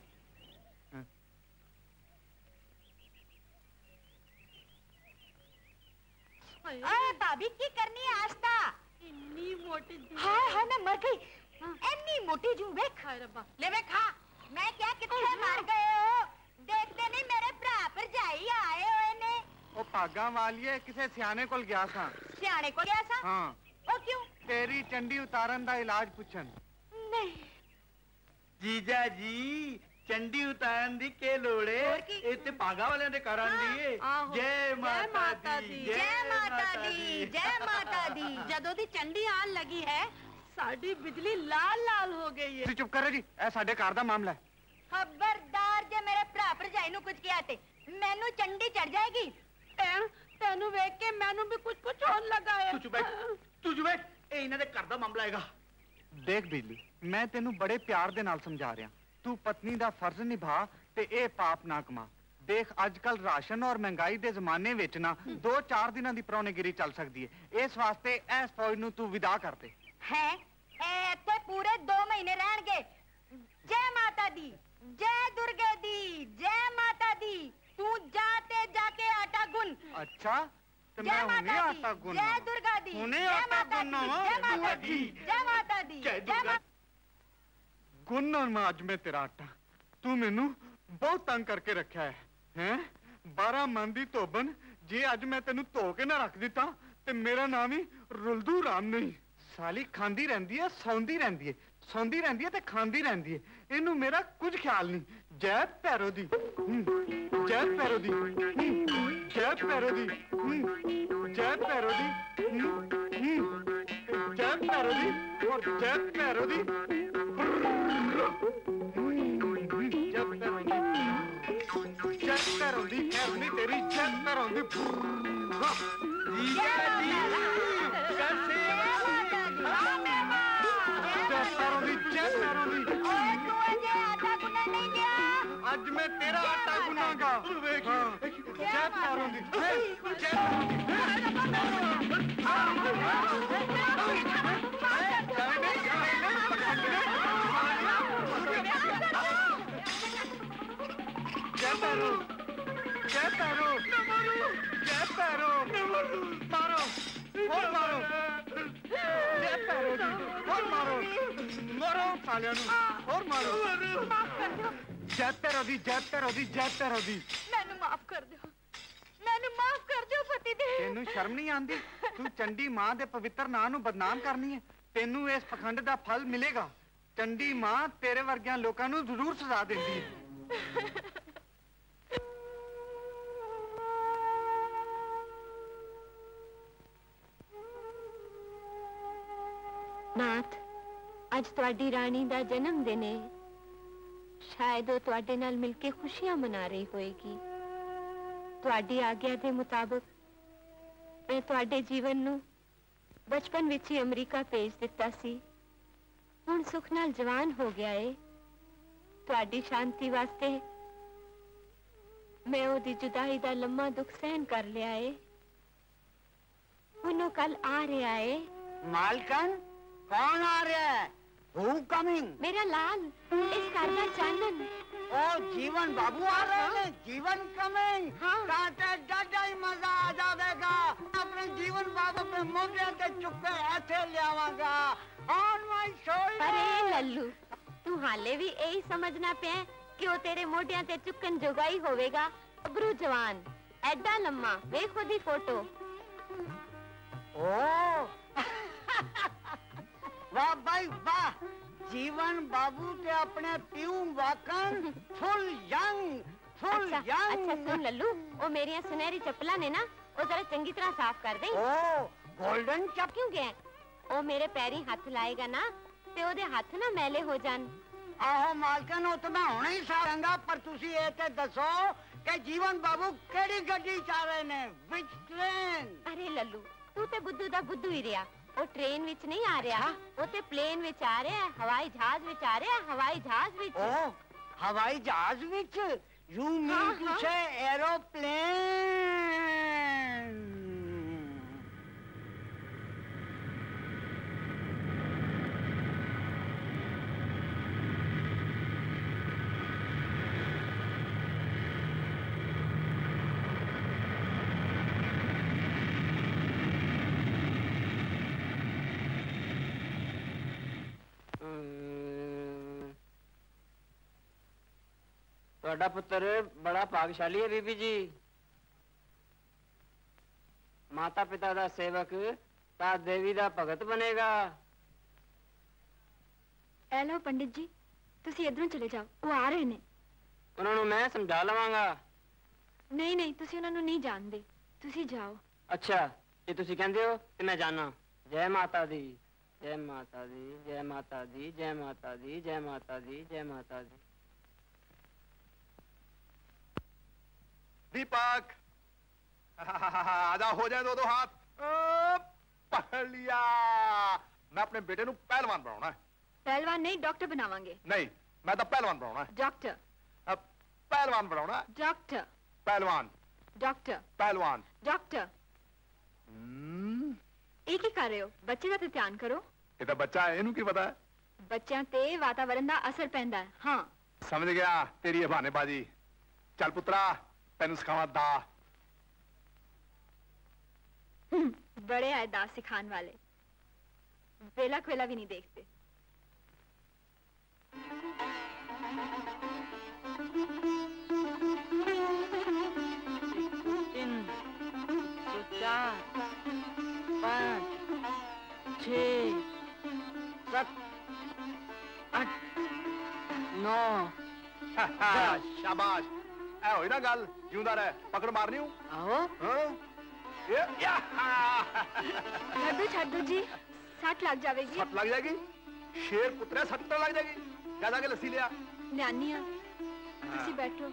ਓਏ ਭਾਬੀ ਕੀ ਕਰਨੀ ਹੈ ਆਸਤਾ? ਇੰਨੀ ਮੋਟੀ ਹਾਏ ਹਾਏ ਮੈਂ ਮਰ ਗਈ। ਇੰਨੀ ਮੋਟੀ ਜੂ ਵੇਖ। ਹਾਏ ਰੱਬਾ, ਲੈ ਵੇ ਖਾ। ਮੈਂ ਕਿਹਾ ਕਿੱਥੇ ਮਰ ਗਏ ਹੋ? ਦੇਖਦੇ ਨਹੀਂ ਮੇਰੇ ਭਰਾ ਭਰਜਾਈ ਆਏ ਹੋਏ ਨੇ। ਉਹ ਭਾਗਾਂ ਵਾਲੀਏ ਕਿਸੇ ਸਿਆਣੇ ਕੋਲ ਗਿਆ ਸਾਂ। ਸਿਆਣੇ ਕੋਲ ਗਿਆ ਸਾਂ? ਹਾਂ। ਉਹ ਕਿਉਂ? ਤੇਰੀ ਚੰਡੀ ਉਤਾਰਨ ਦਾ ਇਲਾਜ ਪੁੱਛਣ। ਨਹੀਂ ਜੀਜਾ ਜੀ, ਚੰਡੀ ਉਤਾਰਨ ਦੀ ਕੀ ਲੋੜ ਏ? ਇਹ ਤੇ ਭਾਗਾ ਵਾਲਿਆਂ ਦੇ ਘਰ ਆਂਦੀ ਏ। ਜੈ ਮਾਤਾ ਦੀ, ਜੈ ਮਾਤਾ ਦੀ, ਜੈ ਮਾਤਾ ਦੀ। ਜਦੋਂ ਦੀ ਚੰਡੀ ਆਣ ਲੱਗੀ ਹੈ ਸਾਡੀ ਬਿਜਲੀ ਲਾਲ ਲਾਲ ਹੋ ਗਈ ਹੈ। ਤੁਸੀਂ ਚੁੱਪ ਕਰੋ ਜੀ, ਇਹ ਸਾਡੇ ਘਰ ਦਾ ਮਾਮਲਾ ਹੈ। ਖਬਰਦਾਰ ਜੇ ਮੇਰੇ ਭਰਾ ਭਰਜਾਈ ਨੂੰ ਕੁਝ ਕਿਹਾ ਤੇ ਮੈਨੂੰ ਚੰਡੀ ਚੜ ਜਾਏਗੀ। ਤੈਨੂੰ ਵੇਖ ਕੇ ਮੈਨੂੰ ਵੀ ਕੁਝ ਕੁਝ ਹੋਣ ਲੱਗਾ ਹੈ। ਤੂੰ ਚੁੱਪ ਬੈਠ, ਤੂੰ ਚੁੱਪ ਬੈਠ, ਇਹ ਇਹਨਾਂ ਦੇ ਘਰ ਦਾ ਮਾਮਲਾ ਹੈਗਾ। ਦੇਖ ਬਿਜਲੀ, ਮੈਂ ਤੈਨੂੰ ਬੜੇ ਪਿਆਰ ਦੇ ਨਾਲ ਸਮਝਾ ਰਿਹਾ, ਤੂੰ ਪਤਨੀ ਦਾ ਫਰਜ਼ ਨਿਭਾ ਤੇ ਇਹ ਪਾਪ ਨਾ ਕਮਾ। ਦੇਖ ਅੱਜ ਕੱਲ ਰਾਸ਼ਨ ਔਰ ਮਹਿੰਗਾਈ ਦੇ ਜ਼ਮਾਨੇ ਵਿੱਚ ਨਾ ਦੋ ਚਾਰ ਦਿਨਾਂ ਦੀ ਪਰੌਣੇਗਿਰੀ ਚੱਲ ਸਕਦੀ ਹੈ। ਇਸ ਵਾਸਤੇ ਇਸ ਫੌਜ ਨੂੰ ਤੂੰ ਵਿਦਾ ਕਰ ਦੇ। ਹੈ ਇਹ ਇੱਥੇ ਪੂਰੇ ਦੋ ਮਹੀਨੇ ਰਹਿਣਗੇ। ਜੈ ਮਾਤਾ ਦੀ, ਜੈ ਦੁਰਗੇ ਦੀ, ਜੈ ਮਾਤਾ ਦੀ। ਤੂੰ ਜਾ ਤੇ ਜਾ ਕੇ ਆਟਾ ਗੁੰਨ। ਅੱਛਾ ਤੇ ਮੈਂ ਹੁਣੇ ਆਟਾ ਗੁੰਨ। ਜੈ ਦੁਰਗਾ ਦੀ, ਹੁਣੇ ਆਟਾ ਗੁੰਨਣਾ ਵਾ। ਜੈ ਮਾਤਾ ਦੀ, ਜੈ ਮਾਤਾ ਦੀ, ਜੈ ਮਾਤਾ। ਗੁੰਨਣ ਮੈਂ ਅੱਜ ਮੈਂ ਤੇਰਾ ਆਟਾ। ਤੂੰ ਮੈਨੂੰ ਬਹੁਤ ਤੰਗ ਕਰਕੇ ਰੱਖਿਆ ਹੈ ਹੈ ਬਾਰਾਂ ਮਨ ਦੀ ਧੋਬਨ। ਜੇ ਅੱਜ ਮੈਂ ਤੈਨੂੰ ਧੋ ਕੇ ਨਾ ਰੱਖ ਦਿੱਤਾ ਤੇ ਮੇਰਾ ਨਾਮ ਹੀ ਰੁਲਦੂ ਰਾਮ ਨਹੀਂ। ਸਾਲੀ ਖਾਂਦੀ ਰਹਿੰਦੀ ਹੈ, ਸੌਂਦੀ ਰਹਿੰਦੀ ਹੈ, ਸੌਂਦੀ ਰਹਿੰਦੀ ਹੈ ਤੇ ਖਾਂਦੀ ਰਹਿੰਦੀ ਹੈ। ਇਹਨੂੰ ਮੇਰਾ ਕੁਝ ਖਿਆਲ ਨਹੀਂ। ਜੈ ਭੈਰੋ ਦੀ, ਜੈ ਭੈਰੋ ਦੀ, ਜੈ ਭੈਰੋ ਦੀ, ਜੈ ਭੈਰੋ ਦੀ, ਜੈ ਭੈਰੋ ਦੀ, ਔਰ ਜੈ ਭੈਰੋ ਦੀ, ਜੈ ਭੈਰੋ ਦੀ, ਜੈ ਭੈਰੋ ਦੀ, ਖੈਰ ਨਹੀਂ ਤੇਰੀ ਜੈ ਭੈਰੋ ਦੀ। ਜੀਜਾ ਜੀ ਕੈਸੇ ਜੈ ਭੈਰੋ ਦੀ, ਜੈ ਭੈਰੋ ਦੀ। ਓਏ ਤੂੰ ਅਜੇ ਆਟਾ ਗੁੰਨਣ ਨਹੀਂ ਗਿਆ। ਅੱਜ ਮੈਂ ਤੇਰਾ ਆਟਾ ਗੁੰਨਾਂਗਾ। ਹਾਂ ਜੈ ਭੈਰੋ ਦੀ, ਜੈ ਭੈਰੋ ਦੀ। ਜੈ ਭੈਰੋ, ਜੈ ਭੈਰੋ, ਜੈ ਭੈਰੋ, ਮਾਰੋ ਹੋਰ ਮਾਰੋ। ਜੈ ਭੈਰੋ ਜੀ, ਹੋਰ ਮਾਰੋ, ਮਾਰੋ ਸਾਲਿਆਂ ਨੂੰ, ਹੋਰ ਮਾਰੋ। ਜੈ ਭੈਰੋ ਦੀ, ਜੈ ਭੈਰੋ ਦੀ, ਜੈ ਭੈਰੋ ਦੀ। ਮੈਨੂੰ ਮਾਫ ਕਰ ਦਿਓ, ਮੈਨੂੰ ਮਾਫ ਕਰ ਦਿਓ ਪਤੀ ਦੇ। ਤੈਨੂੰ ਸ਼ਰਮ ਨਹੀਂ ਆਉਂਦੀ? ਤੂੰ ਚੰਡੀ ਮਾਂ ਦੇ ਪਵਿੱਤਰ ਨਾਂ ਨੂੰ ਬਦਨਾਮ ਕਰਨੀ ਹੈ। ਤੈਨੂੰ ਇਸ ਪਖੰਡ ਦਾ ਫਲ ਮਿਲੇਗਾ। ਚੰਡੀ ਮਾਂ ਤੇਰੇ ਵਰਗਿਆਂ ਲੋਕਾਂ ਨੂੰ ਜ਼ਰੂਰ ਸਜ਼ਾ ਦਿੰਦੀ ਹੈ। ਨਾਥ, ਅੱਜ ਤੁਹਾਡੀ ਰਾਣੀ ਦਾ ਜਨਮ ਦਿਨ ਹੈ। ਸ਼ਾਇਦ ਉਹ ਤੁਹਾਡੇ ਨਾਲ ਮਿਲ ਕੇ ਖੁਸ਼ੀਆਂ ਮਨਾ ਰਹੀ ਹੋਏਗੀ। ਤੁਹਾਡੀ ਆਗਿਆ ਦੇ ਮੁਤਾਬਕ मैं ਤੁਹਾਡੇ ਜੀਵਨ ਨੂੰ ਬਚਪਨ ਵਿੱਚ ਹੀ ਅਮਰੀਕਾ ਭੇਜ ਦਿੱਤਾ ਸੀ। ਹੁਣ ਸੁਖ ਨਾਲ ਜਵਾਨ ਹੋ ਗਿਆ ਏ। ਤੁਹਾਡੀ ਸ਼ਾਂਤੀ ਵਾਸਤੇ ਮੈਂ ਉਹਦੀ ਜੁਦਾਈ ਦਾ ਲੰਮਾ ਦੁੱਖ ਸਹਿਨ ਕਰ ਲਿਆ ਏ। ਉਹਨੂੰ ਕੱਲ ਆ ਰਿਹਾ ਏ। मालकन कौन आ रहा है? Who coming? मेरा लाल, इस घर का चानन। ओ जीवन बाबू आ रहे हैं। जीवन कमिंग। हाँ। काटे डाटा ही मजा आ जाएगा। अपने जीवन बाबू पे मोटे के चुप्पे ऐसे ले आवांगा। On my shoulder। अरे लल्लू, तू हाले भी यही समझना पे कि वो तेरे मोटिया ते चुक्कन जोगाई होवेगा। अबरू जवान, एडा लम्मा, वे खुद ही फोटो। ओ वाह भाई वाह, जीवन बाबू के अपने प्यू वाकन फुल यंग फुल अच्छा, यंग। अच्छा सुन लल्लू, वो मेरी सुनहरी चप्पला ने ना वो जरा चंगी तरह साफ कर दे। ओ गोल्डन चप क्यों गया? वो मेरे पैरी हाथ लाएगा ना ते ओदे हाथ ना मैले हो जान। आहो मालकन वो तो मैं होना ही सारांगा, पर तुसी ये ते दसो कि जीवन बाबू केड़ी गड्डी चा रहे ने? Which train? अरे लल्लू, तू ते बुद्धू दा बुद्धू ही रिया। वो ट्रेन विच नहीं आ रहा, वो ते प्लेन विच आ रहा है, हवाई जहाज विच आ रहा है, हवाई जहाज विच। ओ हवाई जहाज विच? You mean to say aeroplane? ਤੁਹਾਡਾ ਪੁੱਤਰ ਬੜਾ ਭਾਗਸ਼ਾਲੀ ਹੈ ਬੀਬੀ ਜੀ। ਮਾਤਾ ਪਿਤਾ ਦਾ ਸੇਵਕ ਤਾਂ ਦੇਵੀ ਦਾ ਭਗਤ ਬਣੇਗਾ। ਐ ਲਓ ਪੰਡਿਤ ਜੀ, ਤੁਸੀਂ ਇਧਰੋਂ ਚਲੇ ਜਾਓ, ਉਹ ਆ ਰਹੇ ਨੇ। ਉਹਨਾਂ ਨੂੰ ਮੈਂ ਸਮਝਾ ਲਵਾਂਗਾ। ਨਹੀਂ ਨਹੀਂ, ਤੁਸੀਂ ਉਹਨਾਂ ਨੂੰ ਨਹੀਂ ਜਾਣਦੇ, ਤੁਸੀਂ ਜਾਓ। ਅੱਛਾ, ਜੇ ਤੁਸੀਂ ਕਹਿੰਦੇ ਹੋ ਤੇ ਮੈਂ ਜਾਣਾ। ਜੈ ਮਾਤਾ ਦੀ, ਜੈ ਮਾਤਾ ਦੀ, ਜੈ ਮਾਤਾ ਦੀ, ਜੈ ਮਾਤਾ ਦੀ, ਜੈ ਮਾਤਾ ਦੀ, ਜੈ ਮਾਤਾ ਦੀ। दीपक आजा, हो जाए दो दो हाथ। पकड़ लिया। मैं अपने बेटे ਨੂੰ ਪਹਿਲਵਾਨ ਬਣਾਉਣਾ ਹੈ। ਪਹਿਲਵਾਨ ਨਹੀਂ, ਡਾਕਟਰ ਬਣਾਵਾਂਗੇ। ਨਹੀਂ, ਮੈਂ ਤਾਂ ਪਹਿਲਵਾਨ ਬਣਾਉਣਾ ਹੈ। ਡਾਕਟਰ। ਅਬ ਪਹਿਲਵਾਨ ਬਣਾਉਣਾ ਹੈ। ਡਾਕਟਰ। ਪਹਿਲਵਾਨ। ਡਾਕਟਰ। ਪਹਿਲਵਾਨ। ਡਾਕਟਰ। ਇਹ ਕੀ ਕਰ ਰਹੇ ਹੋ? ਬੱਚੇ ਦਾ ਤੇ ਧਿਆਨ ਕਰੋ। ਇਹ ਤਾਂ ਬੱਚਾ ਹੈ, ਇਹਨੂੰ ਕੀ ਪਤਾ ਹੈ? ਬੱਚਿਆਂ ਤੇ ਵਾਤਾਵਰਣ ਦਾ ਅਸਰ ਪੈਂਦਾ ਹੈ। ਹਾਂ ਸਮਝ ਗਿਆ ਤੇਰੀ ਇਹ ਬਹਾਨੇਬਾਜ਼ੀ। ਚੱਲ ਪੁੱਤਰਾ, ਤੈਨੂੰ ਸਿਖਾਵਾਂ ਦਾ। बड़े आए दास सिखाने वाले, वेला क्वेला भी नहीं देखते। तीन, चार, पाँच, छः, सात, आठ, नौ। शाबाश, ऐ होई ना गल, जिंदा रह। पकड़ मारनी हूँ। आओ। हाँ? छड्डो छड्डो जी, सट लग जाएगी। सट लग जाएगी? शेर पुत्रे, सट तो लग जाएगी। क्या जाके लस्सी लिया? ल्यानी आ, तुसी बैठो।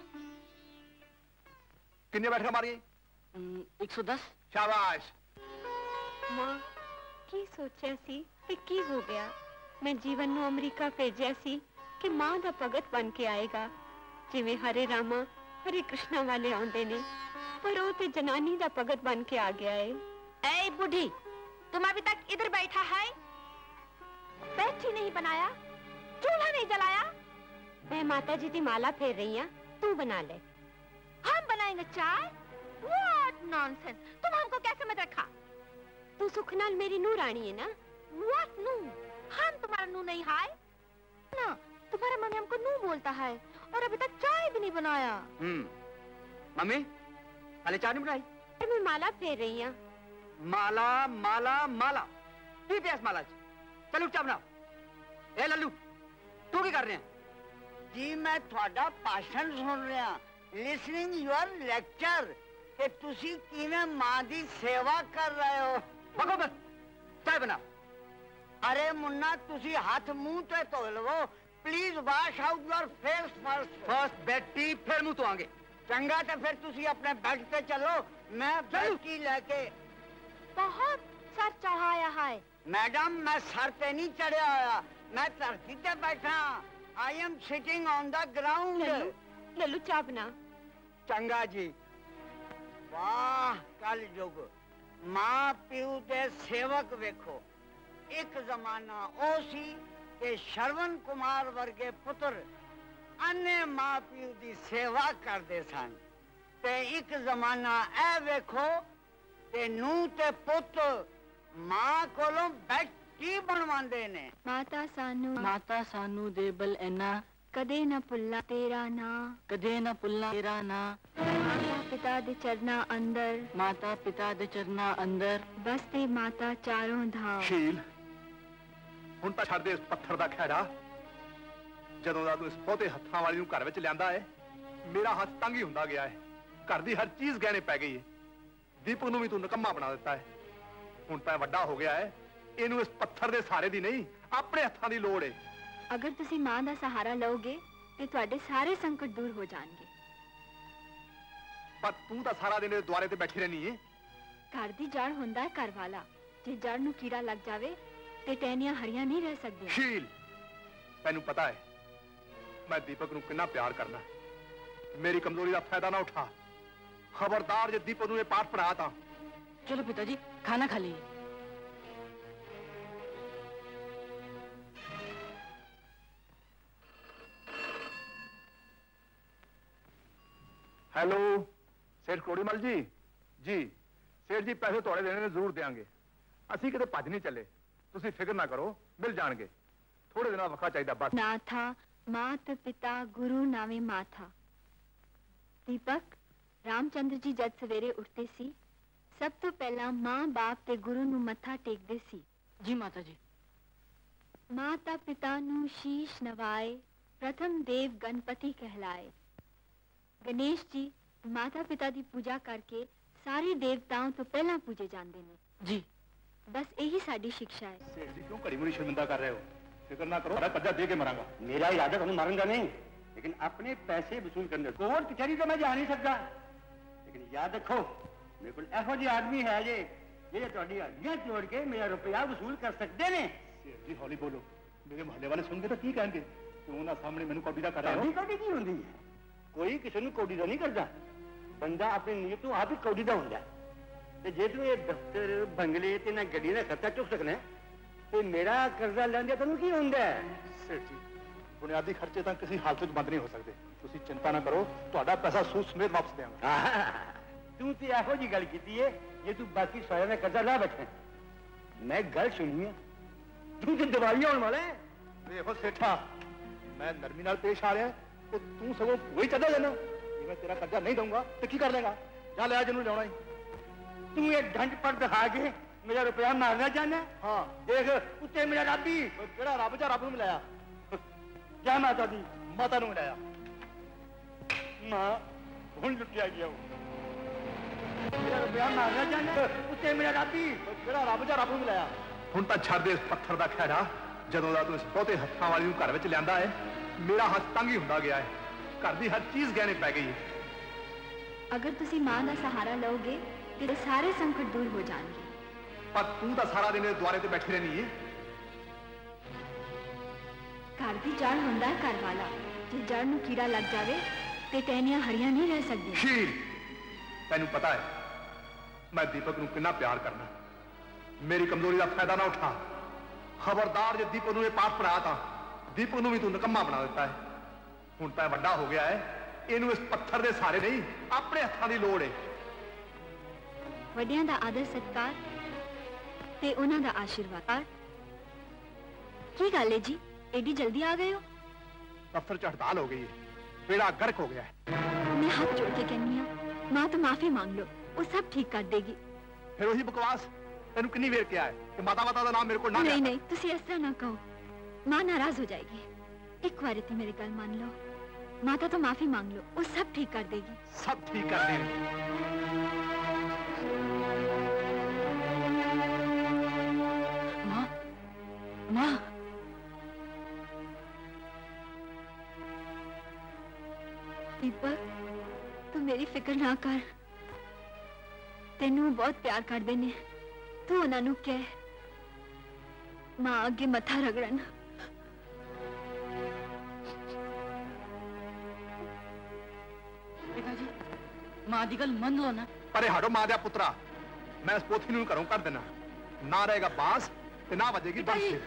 किन्ने बैठ के मारी? एक सौ दस। शाबाश। मां की सोचा सी ते की हो गया? मैं जीवन ਨੂੰ ਅਮਰੀਕਾ ਭੇਜਿਆ ਸੀ ਕਿ ਮਾਂ ਦਾ ਭਗਤ ਬਣ ਕੇ ਆਏਗਾ, ਜਿਵੇਂ ਹਰੇ ਰਾਮਾ हरे कृष्णा वाले आंदे ने, पर वो ते जनानी दा भगत बन के आ गया है। ऐ बुढ़ी, तुम अभी तक इधर बैठा है? बैठी नहीं बनाया, चूल्हा नहीं जलाया? मैं माता जी की माला फेर रही हूँ, तू बना ले। हम बनाएंगे चाय? What nonsense! तुम हमको कैसे मत रखा? तू सुख नाल मेरी नू रानी है ना? What नू? हम तुम्हारा नू नहीं है ना? तुम्हारा मम्मी हमको नू बोलता है और अभी तक चाय भी नहीं बनाया। हम्म, मम्मी पहले चाय नहीं बनाई? मैं माला फेर रही हूँ। माला माला माला की प्यास माला चलो चाय बनाओ। ए लल्लू, तू की कर रहे हैं? जी मैं थोड़ा भाषण सुन रहा, लिसनिंग योर लेक्चर कि तुसी किवें मां दी सेवा कर रहे हो। बको बस, चाय बनाओ। अरे मुन्ना, तुसी हाथ मुंह ते धो लवो। Please wash out your face first. First बेटी, फिर मुंह तो आगे। चंगा तो फिर तुसी अपने बेड पे चलो, मैं बेड की लेके। बहुत सर चढ़ाया है। मैडम मैं सर पे नहीं चढ़ा हुआ, मैं धरती पे बैठा। I am sitting on the ground. Lallu चाह बना। चंगा जी। वाह कल युग मां प्यू दे सेवक वेखो। एक जमाना ओ सी कि श्रवण कुमार वर्गे पुत्र अन्य मां प्यू दी सेवा करते सन, ते एक जमाना ए वेखो ते नू ते पुत मां कोलों बैठी बनवांदे ने। माता सानू माता सानू दे बल ऐना कदे न भुल्ला तेरा ना, कदे न भुल्ला तेरा ना। माता पिता दे चरना अंदर, माता पिता दे चरना अंदर बसते माता चारों धाम। शील ਹੁਣ ਤਾਂ ਛੱਡ ਦੇ ਇਸ ਪੱਥਰ ਦਾ ਖਹਿੜਾ। ਜਦੋਂ ਦਾ ਤੂੰ ਇਸ ਬਹੁਤੇ ਹੱਥਾਂ ਵਾਲੀ ਨੂੰ ਘਰ ਵਿੱਚ ਲਿਆਂਦਾ ਹੈ, ਮੇਰਾ ਹੱਥ ਤੰਗ ਹੀ ਹੁੰਦਾ ਗਿਆ ਹੈ। ਘਰ ਦੀ ਹਰ ਚੀਜ਼ ਗਹਿਣੇ ਪੈ ਗਈ ਹੈ। ਦੀਪਕ ਨੂੰ ਵੀ ਤੂੰ ਨਿਕੰਮਾ ਬਣਾ ਦਿੱਤਾ ਹੈ। ਹੁਣ ਤਾਂ ਵੱਡਾ ਹੋ ਗਿਆ ਹੈ, ਇਹਨੂੰ ਇਸ ਪੱਥਰ ਦੇ ਸਹਾਰੇ ਦੀ ਨਹੀਂ, ਆਪਣੇ ਹੱਥਾਂ ਦੀ ਲੋੜ ਹੈ। ਅਗਰ ਤੁਸੀਂ ਮਾਂ ਦਾ ਸਹਾਰਾ ਲਓਗੇ ਤੇ ਤੁਹਾਡੇ ਸਾਰੇ ਸੰਕਟ ਦੂਰ ਹੋ ਜਾਣਗੇ। ਪਰ ਤੂੰ ਤਾਂ ਸਾਰਾ ਦਿਨ ਦੁਆਰੇ ਤੇ ਬੈਠੀ ਰਹਿਣੀ ਹੈ। ਘਰ ਦੀ ਜੜ ਹੁੰਦਾ ਹੈ ਘਰ ਵਾਲਾ। ਜੇ ਜੜ ਨੂੰ ਕੀੜਾ ਲੱਗ ਜਾਵੇ ਤੇ ਟਹਿਣੀਆਂ ਹਰੀਆਂ ਨਹੀਂ ਰਹਿ ਸਕਦੀਆਂ। ਸ਼ੀਲ ਤੈਨੂੰ ਪਤਾ ਹੈ ਮੈਂ ਦੀਪਕ ਨੂੰ ਕਿੰਨਾ ਪਿਆਰ ਕਰਨਾ। ਮੇਰੀ ਕਮਜ਼ੋਰੀ ਦਾ ਫਾਇਦਾ ਨਾ ਉਠਾ। ਖਬਰਦਾਰ ਜੇ ਦੀਪਕ ਨੂੰ ਇਹ ਪਾਠ ਪੜ੍ਹਾ ਤਾਂ। चलो पिताजी खाना खा लीजिए। ਹੈਲੋ ਸੇਠ ਕੋੜੀਮਲ ਜੀ। ਜੀ ਸੇਠ ਜੀ ਪੈਸੇ ਤੁਹਾਡੇ ਦੇਣੇ ਨੇ ਜ਼ਰੂਰ ਦੇਾਂਗੇ। ਅਸੀਂ ਕਿਤੇ ਭੱਜ ਨਹੀਂ ਚੱਲੇ, ਤੁਸੀਂ ਫਿਕਰ ਨਾ ਕਰੋ, ਮਿਲ ਜਾਣਗੇ। ਥੋੜੇ ਦਿਨਾਂ ਵਕਤ ਚਾਹੀਦਾ ਬਸ। ਨਾ ਥਾ ਮਾਤ ਪਿਤਾ ਗੁਰੂ ਨਾਵੇਂ ਮਾਥਾ। ਦੀਪਕ ਰਾਮਚੰਦਰ ਜੀ ਜਦ ਸਵੇਰੇ ਉੱਠਦੇ ਸੀ ਸਭ ਤੋਂ ਪਹਿਲਾਂ ਮਾਂ ਬਾਪ ਤੇ ਗੁਰੂ ਨੂੰ ਮੱਥਾ ਟੇਕਦੇ ਸੀ। जी माता जी। ਮਾਤਾ ਪਿਤਾ ਨੂੰ ਸ਼ੀਸ਼ ਨਵਾਏ ਪ੍ਰਥਮ ਦੇਵ ਗਣਪਤੀ ਕਹਿਲਾਏ। ਗਣੇਸ਼ ਜੀ ਮਾਤਾ ਪਿਤਾ ਦੀ ਪੂਜਾ ਕਰਕੇ ਸਾਰੇ ਦੇਵਤਾਵਾਂ ਤੋਂ ਪਹਿਲਾਂ ਪੂਜੇ ਜਾਂਦੇ ਨੇ। जी ਬਸ ਇਹੀ ਸਾਡੀ ਸਿੱਖਿਆ ਹੈ। ਸੇਠ ਜੀ ਕਿਉਂ ਘੜੀ ਮੁੜੀ ਸ਼ਰਮਿੰਦਾ ਕਰ ਰਹੇ ਹੋ? ਫਿਕਰ ਨਾ ਕਰੋ, ਮੈਂ कर्जा दे के मरांगा। मेरा इरादा ਤੁਹਾਨੂੰ ਮਾਰਨ ਦਾ ਨਹੀਂ, लेकिन अपने पैसे वसूल करने। कोर्ट कचहरी तो मैं जा नहीं सकता, लेकिन याद रखो मेरे को ਇਹੋ ਜਿਹੇ ਆਦਮੀ ਹੈ ਜੇ ਜਿਹੜੇ ਤੁਹਾਡੀ ਹੱਡੀਆਂ ਤੋੜ ਕੇ ਮੇਰਾ ਰੁਪਇਆ ਵਸੂਲ ਕਰ ਸਕਦੇ ਨੇ। ਸੇਠ ਜੀ ਹੌਲੀ ਬੋਲੋ, ਮੇਰੇ ਮੁਹੱਲੇ ਵਾਲੇ ਸੁਣਗੇ ਤਾਂ ਕੀ ਕਹਿਣਗੇ? ਕਿਉਂ ਨਾ ਸਾਹਮਣੇ ਮੈਨੂੰ ਕੌਡੀ ਦਾ ਕਰ ਰਹੇ ਹੋ? ਕੌਡੀ ਕੀ ਹੁੰਦੀ ਹੈ? ਕੋਈ ਕਿਸੇ ਨੂੰ ਕੌਡੀ ਦਾ ਨਹੀਂ ਕਰਦਾ, ਬੰਦਾ ਆਪਣੀ ਨੀਅਤ ਤੋਂ ਆਪ ਹੀ ਕੌਡੀ ਦਾ ਹੁੰਦਾ। ਤੇ ਜੇ ਤੂੰ ਇਹ ਦਫ਼ਤਰ ਬੰਗਲੇ ਤੇ ਨਾ ਗੱਡੀ ਦਾ ਖਰਚਾ ਚੁੱਕ ਸਕਣਾ ਤੇ ਮੇਰਾ ਕਰਜ਼ਾ ਲੈਂਦੇ ਤੈਨੂੰ ਕੀ ਹੁੰਦਾ? ਸੇਠ ਜੀ ਬੁਨਿਆਦੀ ਖਰਚੇ ਤਾਂ ਕਿਸੇ ਹਾਲਤ ਵਿੱਚ ਬੰਦ ਨਹੀਂ ਹੋ ਸਕਦੇ। ਤੁਸੀਂ ਚਿੰਤਾ ਨਾ ਕਰੋ, ਤੁਹਾਡਾ ਪੈਸਾ ਸੂਦ ਸਮੇਤ ਵਾਪਸ ਦੇਵਾਂਗਾ। ਤੂੰ ਤੇ ਇਹੋ ਜੀ ਗੱਲ ਕੀਤੀ ਹੈ ਜੇ ਤੂੰ ਬਾਕੀ ਸਾਰਿਆਂ ਦਾ ਕਰਜ਼ਾ ਲਾ ਬੈਠਾ। ਮੈਂ ਗੱਲ ਸੁਣੀ ਹੈ, ਤੂੰ ਤੇ ਦਿਵਾਲੀ ਆਉਣ ਵਾਲਾ ਹੈ। ਦੇਖੋ ਸੇਠਾ, ਮੈਂ ਨਰਮੀ ਨਾਲ ਪੇਸ਼ ਆ ਰਿਹਾ ਤੇ ਤੂੰ ਸਗੋਂ ਵਹੀ ਚੱਦਾ ਜਾਣਾ। ਜੇ ਮੈਂ ਤੇਰਾ ਕਰਜ਼ਾ ਨਹੀਂ ਦਊਂਗਾ ਤੇ ਕੀ ਕਰ ਲੇਗਾ? ਜਾ ਲੈ ਜਿਹਨੂੰ ਲਿਆਉਣਾ ਹੀ। ਤੂੰ ਇਹ ਢੰਡ ਪਰ ਦਿਖਾ ਕੇ ਮੇਰਾ ਰੁਪਇਆ ਮਾਰਨਾ ਚਾਹੁੰਦਾ? ਹਾਂ ਦੇਖ ਉੱਤੇ ਮੇਰਾ ਰੱਬ ਹੀ। ਕਿਹੜਾ ਰੱਬ? ਜਾਂ ਰੱਬ ਨੂੰ ਮਿਲਾਇਆ? ਜੈ ਮਾਤਾ ਦੀ। ਮਾਤਾ ਨੂੰ ਮਿਲਾਇਆ। ਮਾਂ ਹੁਣ ਲੁੱਟਿਆ ਗਿਆ ਉਹ। ਮੇਰਾ ਰੁਪਇਆ ਮਾਰਨਾ ਚਾਹੁੰਦਾ? ਉੱਤੇ ਮੇਰਾ ਰੱਬ ਹੀ। ਕਿਹੜਾ ਰੱਬ? ਜਾਂ ਰੱਬ ਨੂੰ ਮਿਲਾਇਆ? ਹੁਣ ਤਾਂ ਛੱਡ ਦੇ ਇਸ ਪੱਥਰ ਦਾ ਖਹਿੜਾ। ਜਦੋਂ ਦਾ ਤੂੰ ਇਸ ਬਹੁਤੇ ਹੱਥਾਂ ਵਾਲੀ ਨੂੰ ਘਰ ਵਿੱਚ ਲਿਆਂਦਾ ਹੈ, ਮੇਰਾ ਹੱਥ ਤੰਗ ਹੀ ਹੁੰਦਾ ਗਿਆ ਹੈ। ਘਰ ਦੀ ਹਰ ਚੀਜ਼ ਗਹਿਣੇ ਪੈ ਗਈ ਹੈ। ਅਗਰ ਤੁਸੀਂ ਮਾਂ ਦਾ ਸਹਾਰਾ ਲਓਗੇ ਤੇ ਸਾਰੇ ਸੰਕਟ ਦੂਰ ਹੋ ਜਾਣਗੇ। ਪਰ ਤੂੰ ਤਾਂ ਸਾਰਾ ਦਿਨ ਦੁਆਰੇ ਤੇ ਬੈਠੀ ਰਹਿਣੀ ਹੈ। ਘਰ ਦੀ ਜੜ ਹੁੰਦਾ ਹੈ ਘਰ ਵਾਲਾ। ਜੇ ਜੜ ਨੂੰ ਕੀੜਾ ਲੱਗ ਜਾਵੇ ਤੇ ਟਹਿਣੀਆਂ ਹਰੀਆਂ ਨਹੀਂ ਰਹਿ ਸਕਦੀਆਂ। ਸ਼ੀਲ ਤੈਨੂੰ ਪਤਾ ਹੈ ਮੈਂ ਦੀਪਕ ਨੂੰ ਕਿੰਨਾ ਪਿਆਰ ਕਰਨਾ। ਮੇਰੀ ਕਮਜ਼ੋਰੀ ਦਾ ਫਾਇਦਾ ਨਾ ਉਠਾ। ਖਬਰਦਾਰ ਜੇ ਦੀਪਕ ਨੂੰ ਇਹ ਪਾਠ ਪੜ੍ਹਾ ਤਾਂ ਦੀਪਕ ਨੂੰ ਵੀ ਤੂੰ ਨਿਕੰਮਾ ਬਣਾ ਦਿੱਤਾ ਹੈ। ਹੁਣ ਤਾਂ ਵੱਡਾ ਹੋ ਗਿਆ ਹੈ, ਇਹਨੂੰ ਇਸ ਪੱਥਰ ਦੇ ਸਹਾਰੇ ਨਹੀਂ, ਆਪਣੇ ਹੱਥਾਂ ਦੀ ਲੋੜ ਹੈ। ਵੱਡਿਆਂ ਦਾ ਆਦਰ ਸਤਿਕਾਰ ਤੇ ਉਹਨਾਂ ਦਾ ਆਸ਼ੀਰਵਾਦ। ਕੀ ਗੱਲ ਹੈ ਜੀ, ਐਡੀ ਜਲਦੀ ਆ ਗਏ ਹੋ? ਦਫ਼ਤਰ ਚ ਹੜਤਾਲ ਹੋ ਗਈ ਹੈ, ਬੇੜਾ ਗਰਕ ਹੋ ਗਿਆ ਹੈ। ਮੈਂ ਹੱਥ ਜੋੜ ਕੇ ਕਹਿੰਦੀ ਹਾਂ ਮਾਂ ਤੋਂ ਮਾਫੀ ਮੰਗ ਲਓ, ਉਹ ਸਭ ਠੀਕ ਕਰ ਦੇਗੀ। ਫਿਰ ਉਹੀ ਬਕਵਾਸ ਤੈਨੂੰ ਕਿੰਨੀ ਵੇਰ ਕਿਹਾ ਹੈ ਕਿ ਮਾਤਾ ਮਾਤਾ ਦਾ ਨਾਮ ਮੇਰੇ ਕੋਲ ਨਾ ਨਹੀਂ ਨਹੀਂ, ਤੁਸੀਂ ਇਸ ਤਰ੍ਹਾਂ ਨਾ ਕਹੋ, ਮਾਂ ਨਾਰਾਜ਼ ਹੋ ਜਾਏਗੀ। ਇੱਕ ਵਾਰੀ ਤੇ ਮੇਰੀ ਗੱਲ ਮੰਨ ਲਓ, ਮਾਤਾ ਤੋਂ ਮਾਫੀ ਮੰਗ ਲਓ, ਉਹ ਸਭ ਠੀਕ ਕਰ ਦੇਗੀ। ਸਭ ਠੀਕ ਕਰ ਦੇਗੀ। माँ माँ दीपक तू मेरी फिक्र ना कर, तेनू बहुत प्यार करते ने, तू उन्होंने कह मां अगे मथा रगड़न। पिताजी मां दी गल मन लो ना। परे हटो मां दिया पुत्रा, मैं इस पोथी नूं घरों कर देना, ना रहेगा बांस ते ना बजेगी बंसी।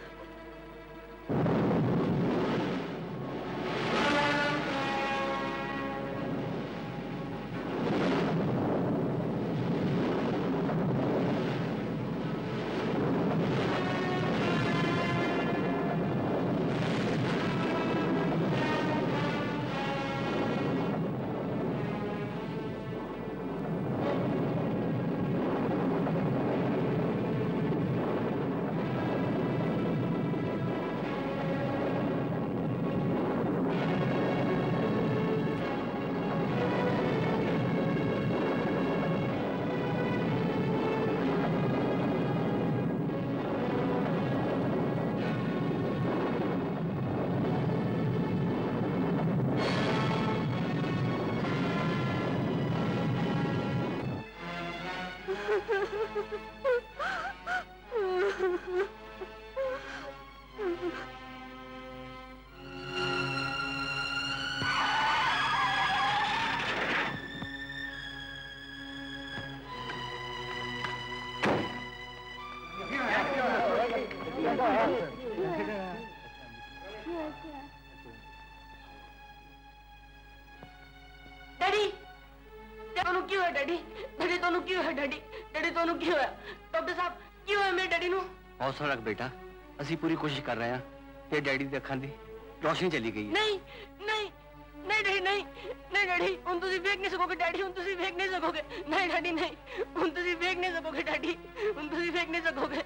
डैडी ਤੁਹਾਨੂੰ ਕੀ ਹੋਇਆ ਡੈਡੀ? ਡੈਡੀ ਤੁਹਾਨੂੰ ਕੀ ਹੋਇਆ ਡੈਡੀ? ਡੈਡੀ ਤੁਹਾਨੂੰ ਕੀ ਹੋਇਆ? ਡਾਕਟਰ ਸਾਹਿਬ ਕੀ ਹੋਇਆ ਮੇਰੇ ਡੈਡੀ ਨੂੰ? हौसला रख बेटा, ਅਸੀਂ ਪੂਰੀ ਕੋਸ਼ਿਸ਼ ਕਰ ਰਹੇ ਹਾਂ ਕਿ ਡੈਡੀ ਦੀ ਅੱਖਾਂ ਦੀ ਰੋਸ਼ਨੀ ਚਲੀ ਗਈ ਹੈ। ਨਹੀਂ ਨਹੀਂ ਨਹੀਂ ਡੈਡੀ ਨਹੀਂ ਨਹੀਂ ਡੈਡੀ ਹੁਣ ਤੁਸੀਂ ਵੇਖ ਨਹੀਂ ਸਕੋਗੇ ਡੈਡੀ, ਹੁਣ ਤੁਸੀਂ ਵੇਖ ਨਹੀਂ ਸਕੋਗੇ। ਨਹੀਂ ਡੈਡੀ ਨਹੀਂ, ਹੁਣ ਤੁਸੀਂ ਵੇਖ ਨਹੀਂ ਸਕੋਗੇ ਡੈਡੀ, ਹੁਣ ਤੁਸੀਂ ਵੇਖ ਨਹੀਂ ਸਕੋਗੇ।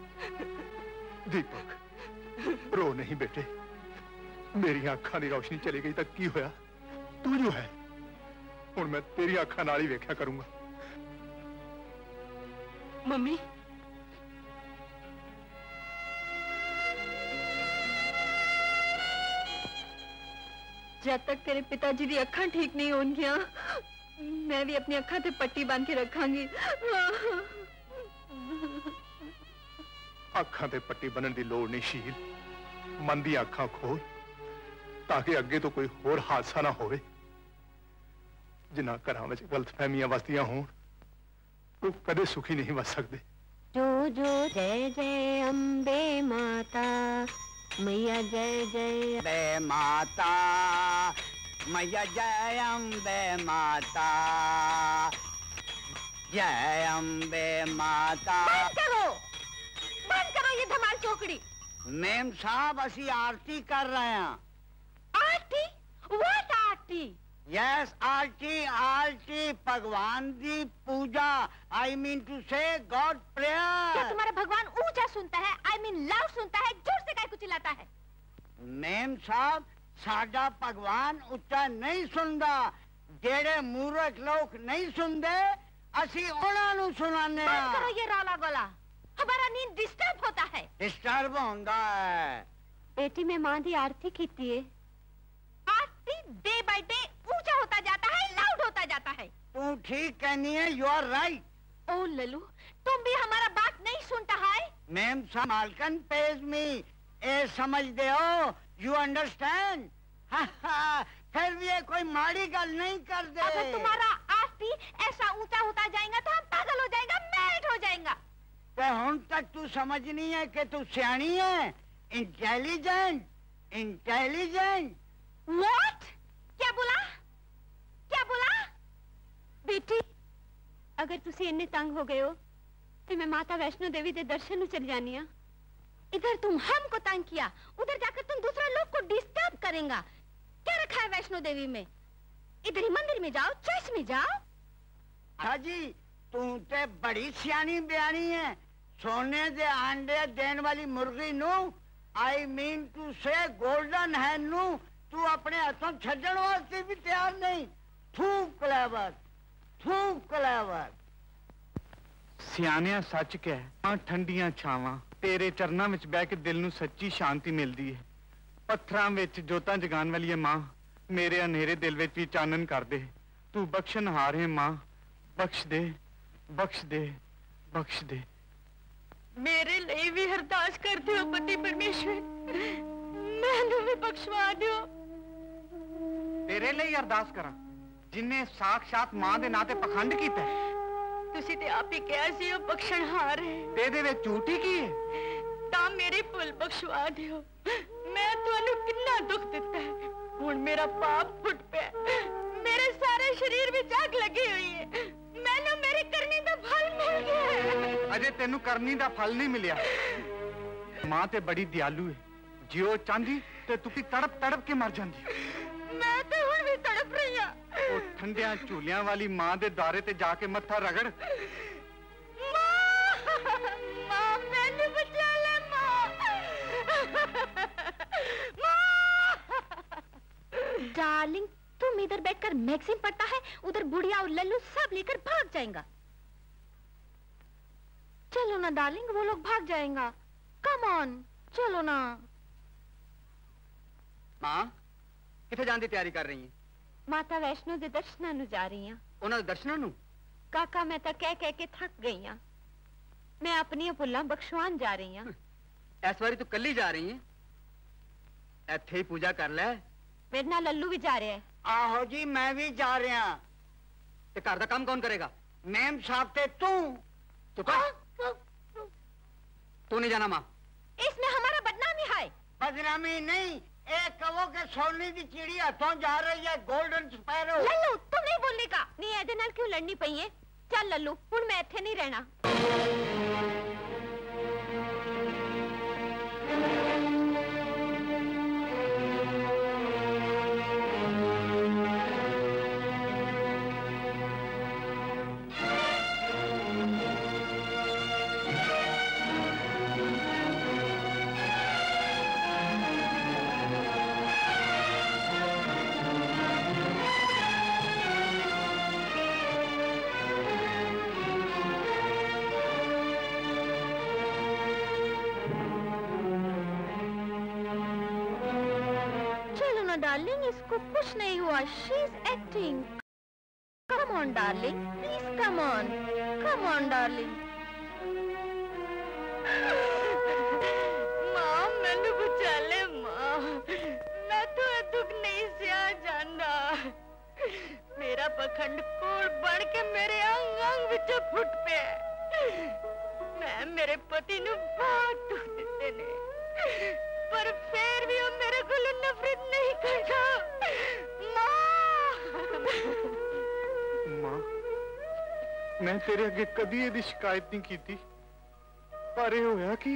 दीपक रो नहीं बेटे, मेरी अखां दी रोशनी चली गई तो की होया? तू जो है हुण मैं तेरी अखां नाल ही वेख्या करूंगा। मम्मी जब तक तेरे पिताजी दी अखां ठीक नहीं होंगियां मैं भी अपनी अखां ते पट्टी बांध के रखांगी। अखां ते पट्टी बनन दी लोड़ नहीं शील, मन दी अखां खोल ताकि अगे तो कोई होर हादसा ना होवे। जिन्ना घरां विच गलतफहमियां वसदियां होण वो कदे सुखी नहीं वस सकदे। जो जो जय जय अम्बे माता मैया जय जय अम्बे माता मैया जय अम्बे माता जय अम्बे माता। बंद करो बंद करो ये धमाल चौकड़ी। मेम साहब असी आरती कर रहे हैं। आरती? What Aarti? Yes aarti aarti भगवान दी पूजा। I mean to say god prayer. क्या तुम्हारा भगवान ऊंचा सुनता है? आई मीन लाउड सुनता है? जोर से काय को चिल्लाता है? मेम साहब साडा भगवान उच्चा नहीं सुनदा। जेड़े मूर्ख लोग नहीं सुनदे असी उन्हां नूं सुनाने। बंद करो ये रौला गोला, हमारा नींद डिस्टर्ब होता है। डिस्टर्ब होंदा है। बेटी में मां दी आरती कीती है। आरती डे बाय डे ऊंचा होता जाता है, लाउड होता जाता है। तू ठीक कहनी है, यू आर राइट। ओ लल्लू तुम भी हमारा बात नहीं सुनता है? मैम मालकन पेज मी ए समझ दे हो, यू अंडरस्टैंड। फिर भी ये कोई माड़ी गल नहीं कर दे। अगर तुम्हारा आरती ऐसा ऊंचा होता जाएगा तो हम पागल हो जाएगा, मैड हो जाएगा। तो हुन तक तू समझनी है कि तू सियानी है, इंटेलिजेंट इंटेलिजेंट। व्हाट? क्या बोला क्या बोला? बेटी अगर तुसी इन्ने तंग हो गए हो तो मैं माता वैष्णो देवी के दर्शन चल जानी आ। इधर तुम हमको तंग किया, उधर जाकर तुम दूसरा लोग को डिस्टर्ब करेगा। क्या रखा है वैष्णो देवी में? इधर ही मंदिर में जाओ, चर्च में जाओ। हाँ जी तू ते बड़ी सियानी बयानी है। सोने दे अंडे देने वाली मुर्गी नू I mean to say golden है नू तू अपने हाथों छड्डण वास्ते भी तैयार नहीं। थू क्लेवर थू क्लेवर। सियानिया सच कह ठंडियां छावां तेरे चरनां विच बह के दिल नूं सच्ची शांति मिलदी है। पत्थरां विच जोतां जगाण वाली मां मेरे अनेरे दिल विच भी चानन कर दे। तू बख्शनहार है मां, बख्श दे बख्श दे बख्श दे। मेरे लिए भी अरदास करते हो पति परमेश्वर, मैनू भी बख्शवा दियो। तेरे लिए अरदास करा जिन्हें साक्षात मां दे नाते पखंड कीता है। तुसी ते आप ही कहा सी ओ बख्शणहार है। तेरे विच झूठी की है? ता मेरे भुल बख्शवा दियो। मैं तुहानू कितना दुख दिता है, हुण मेरा पाप फुट पिया, मेरे सारे शरीर विच आग लगी हुई है, मैनू मेरी करनी दा फल मिल गया है। अजे तेनू करनी दा फल नहीं मिलिया। मां ते बड़ी दयालु है, जे ओ चाहंदी ते तू की तड़प तड़प के मर जांदी। मैं तो हुण भी तड़प रही हां। ओ ठंडियां झूलियां वाली मां दे द्वारे ते जाके मत्था रगड़। मां, मां मैनू बचा ले मां। मां! डार्लिंग, तुम इधर बैठकर मैगजीन पढ़ता है, उधर बुढ़िया और लल्लू सब लेकर भाग जाएगा। चलो ना डार्लिंग, वो लोग भाग जाएगा। कम ऑन, चलो ना। मां किथे जाने दी तैयारी कर रही है? माता वैष्णो दे दर्शनां नु जा रही हां। उन्हां दे दर्शनां नु? काका मैं तो कह कह के थक गई हां। मैं अपनी भुल्लां बख्शवान जा रही हां। इस बारी तू कल्ली जा रही है? इत्थे ही पूजा कर ले। मेरे नाल लल्लू भी जा रहा है। आहो जी, मैं भी जा रहा। ते घर दा काम कौन करेगा? मैम साहब ते तू। तू कर। तू नहीं जाना मां। इसमें हमारा बदनामी है। बदनामी नहीं, एक कहो के सोने की चिड़ी हाथों जा रही है, गोल्डन स्पैरो। लल्लू तुम नहीं बोलने का। नहीं ऐदे नाल क्यों लड़नी पई है? चल लल्लू, हुण मैं इत्थे नहीं रहना। डार्लिंग, इसको कुछ नहीं हुआ। She is acting. Come on darling, please come on, come on darling. मां मैनू बचा ले मां, मैं तो दुख नहीं सहा जांदा। मेरा पखंड कोड़ बन के मेरे अंग अंग विच फुट पे। मैं मेरे पति नु बहुत दुख दिते ने, पर फिर भी वो मेरे को नफरत नहीं करता। मां! मां, मैं तेरे अगे कदी एदी शिकायत नहीं की, पर ये होया कि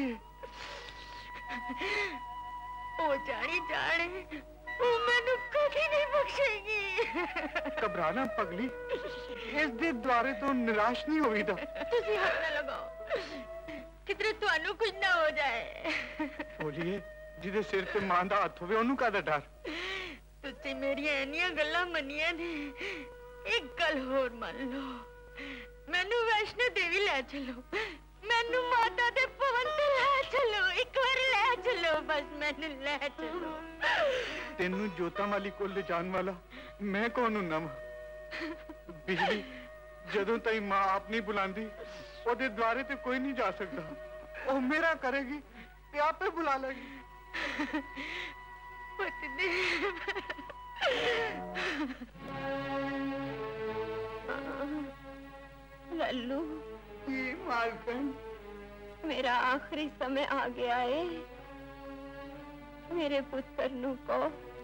ओ जानी जाने वो मैनू कभी नहीं बख्शेगी। घबराना पगली, इस दे द्वारे तो निराश नहीं होईदा। तुसी हाथ ना लगाओ, कितने तुहानू कुछ ना हो जाए। बोलिए, जिदे सिर ते मां दा हत्थ होवे ओनू कादा डर? तुसी मेरियां इन्नियां गल्लां मनियां ने, एक गल होर मान लो, मैनू वैष्णो देवी ले चलो, मैनू माता दे भवन ते ले चलो, एक बार ले चलो, बस मैनू ले चलो। तेनू जोता माली को ले जान वाला मैं कौन हूं? नम बिजली, जदों ताई मां आप नहीं बुलांदी ओदे द्वारे ते कोई नहीं जा सकता। ओ मेरा करेगी ते आपे बुला लेगी। लल्लू, मालकन, मेरा आखिरी समय आ गया है। मेरे पुत्र नु को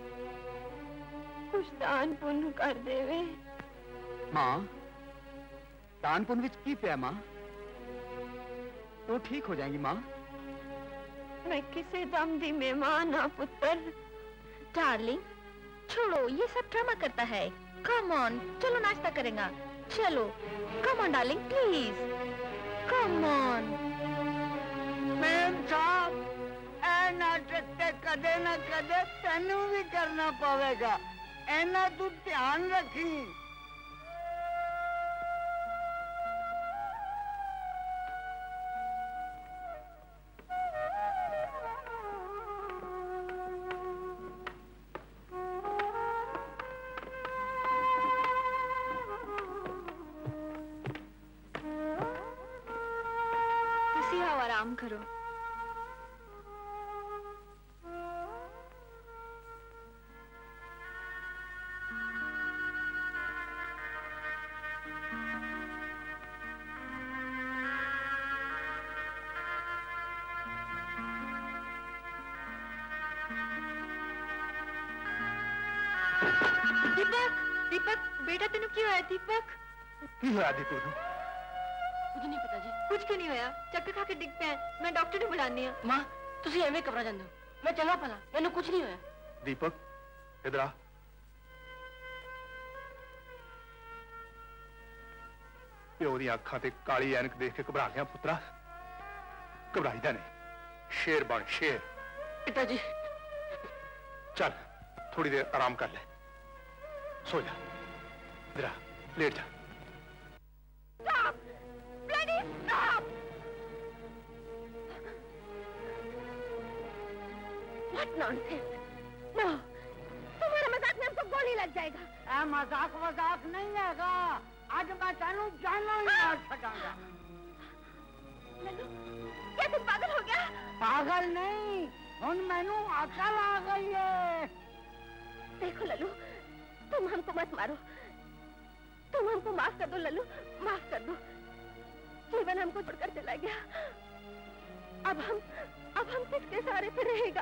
कुछ दान पुण्य कर देवे। मां, दान पुण्य विच की पिया मां? तो ठीक हो जाएंगी मां। मैं किसी दम दी मेहमान हाँ पुत्र। डार्लिंग, छोड़ो, ये सब ड्रामा करता है। कम ऑन, चलो नाश्ता करेंगे। चलो, come on darling, please, come on. Ma'am साहब, ए नाटक ते कदे ना कदे तेनू भी करना पवेगा, एना तू ध्यान रखी। आराम करो। दीपक, दीपक बेटा तेन की होया? दीपक की होया दी तू? कुछ नहीं पता जी। कुछ क्यों नहीं होया? चक्कर खा के डिग पे मैं डॉक्टर ਨੂੰ बुलानी है। मां ਤੁਸੀਂ ਐਵੇਂ ਘਬਰਾ ਜਾਂਦੇ ਹੋ। मैं चंगा भला, मैंने कुछ नहीं होया। दीपक इधर आ। प्यो दी अखां ते काली ऐनक देख के घबरा गया पुत्रा। घबराईदा नहीं, शेर बन शेर। पिताजी चल थोड़ी देर आराम कर ले, सो जा। इधर आ, लेट जा। Stop! Bloody stop! What nonsense! No! तुम्हारे मजाक में हमको गोली लग जाएगा। आ, मजाक मजाक नहीं हैगा। आज मैं तेनू जाना ही मार छड़ांगा। लल्लू, क्या तुम पागल हो गया? पागल नहीं, हुन मैनू अकल आ गई है। देखो लल्लू, तुम हमको मत मारो। तुम हमको माफ कर दो लल्लू, माफ कर दो। जीवन हमको छोड़कर चला गया। अब हम अब हम किसके सहारे पे रहेगा?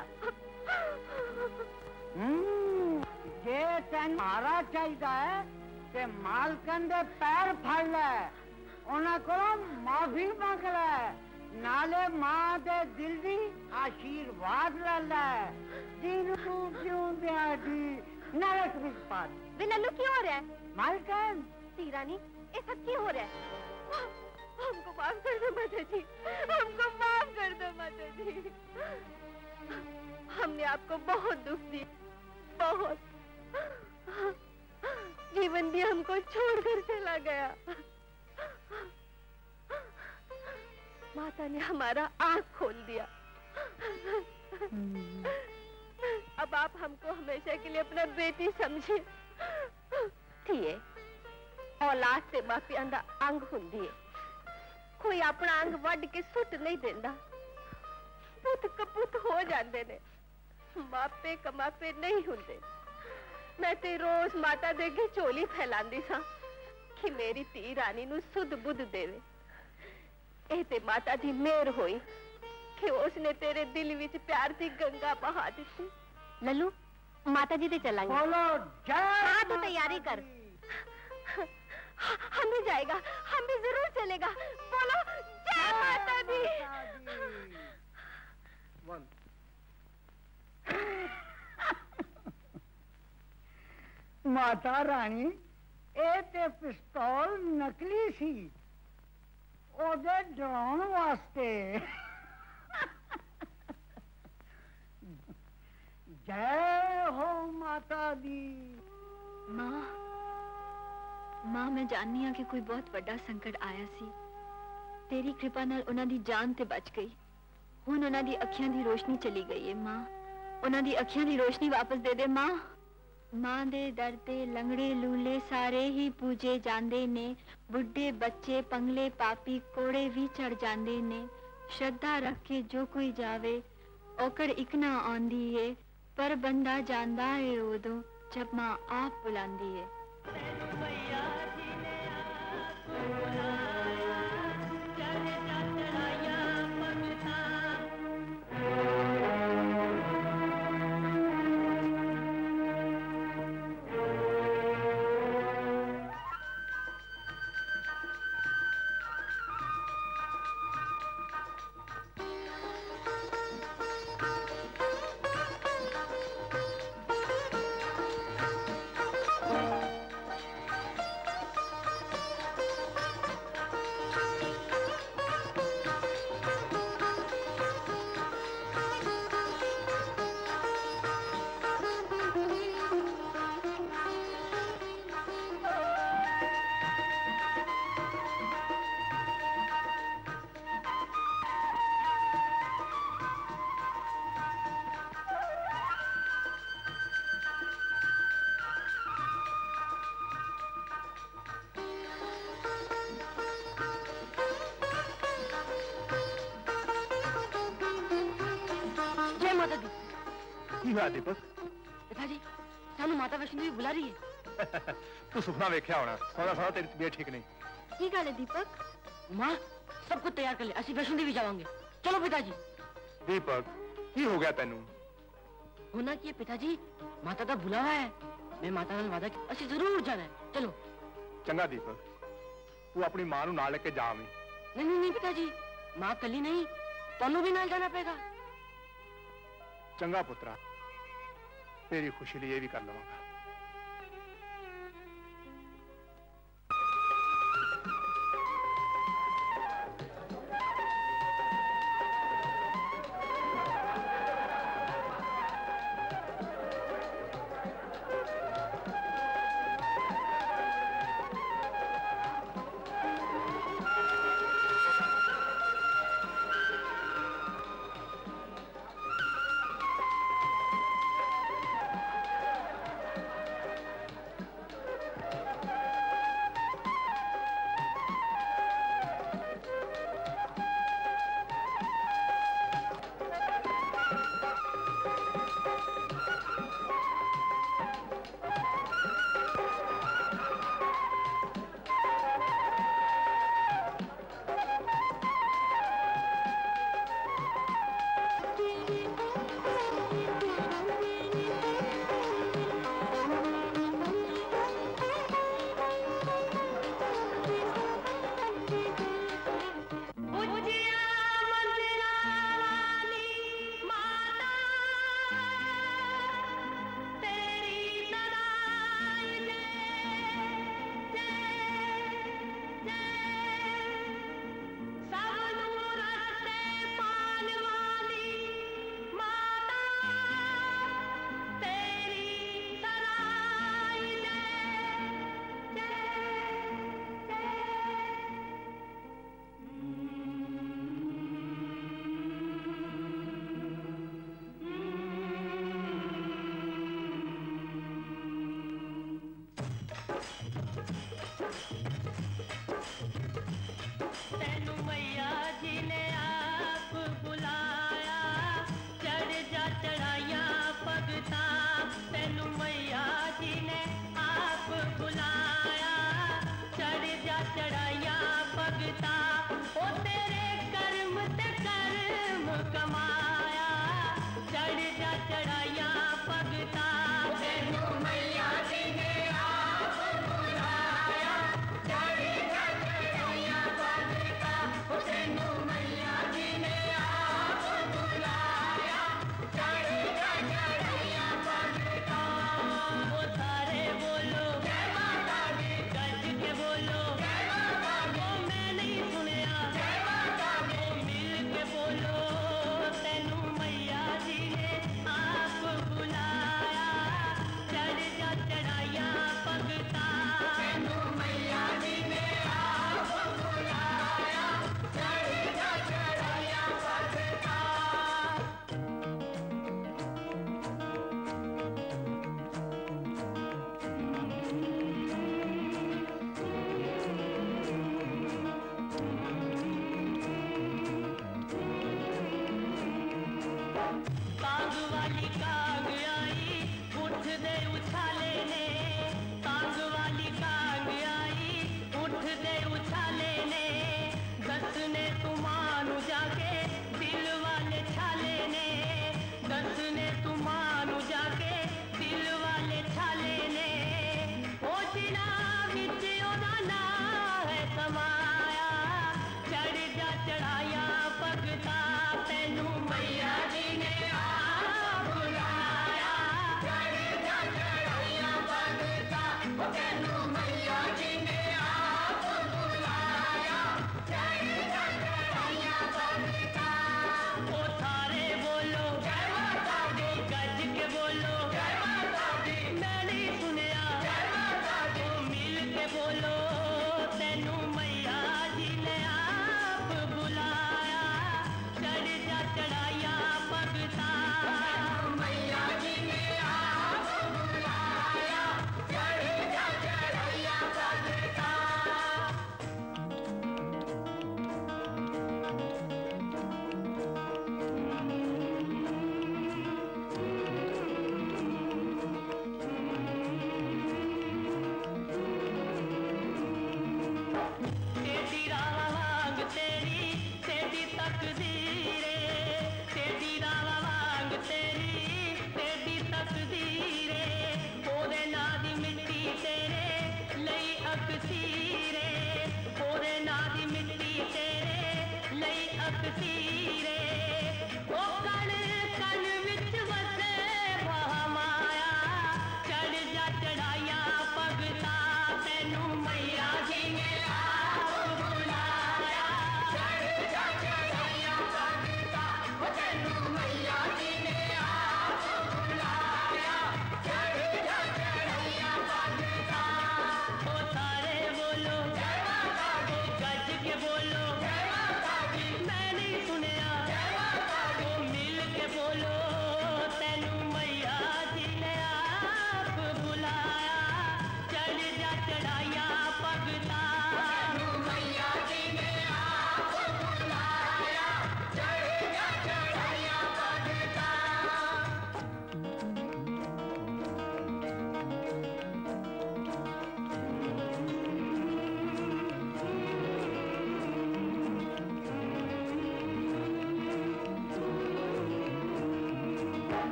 हम्म, ये तेन मारा चाहिए है कि मालकन दे पैर फड़ ले, उन्हें को माफी मांग ले, नाले मां दे दिल दी आशीर्वाद ले ले। दिन तू क्यों दिया दी नरक विच पा दी। वे लल्लू क्यों हो रहा है? मालकन तीरानी, ये सब क्यों हो रहा है? हमको माफ कर दो माता जी, हमको माफ कर दो माता जी। हमने आपको बहुत दुख दिया, बहुत। जीवन भी हमको छोड़कर चला गया। माता ने हमारा आँख खोल दिया। अब आप हमको हमेशा के लिए अपना बेटी समझे। थिए औलाद से मापियां दा अंग हुंदी है। कोई अपना अंग वड के सुट नहीं देंदा। पुत कपुत हो जाते ने, मापे कमापे नहीं हुंदे। मैं ते रोज माता दे अगे झोली फैलांदी सा कि मेरी धी रानी नू सुध बुध देवे। ए ते माता दी मेहर होई कि उसने तेरे दिल विच प्यार दी गंगा बहा दी। लल्लू, माता जी ते चलांगे। बोलो जय। हाँ तो तैयारी कर। हम भी जाएगा, हम भी जरूर चलेगा। बोलो जय माता दी। माता रानी, ए ते पिस्तौल नकली सी, ओदे डराउण वास्ते। जय हो माता दी। मां, मां मैं जाननी हाँ कि कोई बहुत बड़ा संकट आया सी। तेरी कृपा नाल उन्हां दी जान ते बच गई। हुण उन्हां दी अखियां दी रोशनी चली गई है। मां, उन्हां दी अखियां दी रोशनी वापस दे दे मां। मां दे दर ते लंगड़े लूले सारे ही पूजे जांदे ने। बुढ़े बच्चे पंगले पापी कोड़े भी चढ़ जांदे ने। श्रद्धा रख के जो कोई जावे औकड़ इक ना आंदी है, पर बंदा जांदा है उदों जब मां आप बुलांदी है। माता दी। की हुआ दीपक? पिताजी सानू माता वैष्णो देवी बुला रही है। तू सुपना वेख्या होना, सौदा सौदा तेरी तबीयत ठीक नहीं। की गल है दीपक? माँ सब कुछ तैयार कर ले, असि वैष्णो देवी जावांगे। चलो पिताजी। दीपक की हो गया तेनू? होना की है पिताजी, माता का बुलावा है। मैं माता नाल वादा कि असि जरूर जाना है। चलो। चंगा दीपक, तू अपनी मां नू नाल लेके जा। नहीं नहीं नहीं पिताजी, माँ कली नहीं, तनु भी नाल जाना पड़ेगा। चंगा पुत्रा, तेरी खुशी लिए भी कर लवांगा।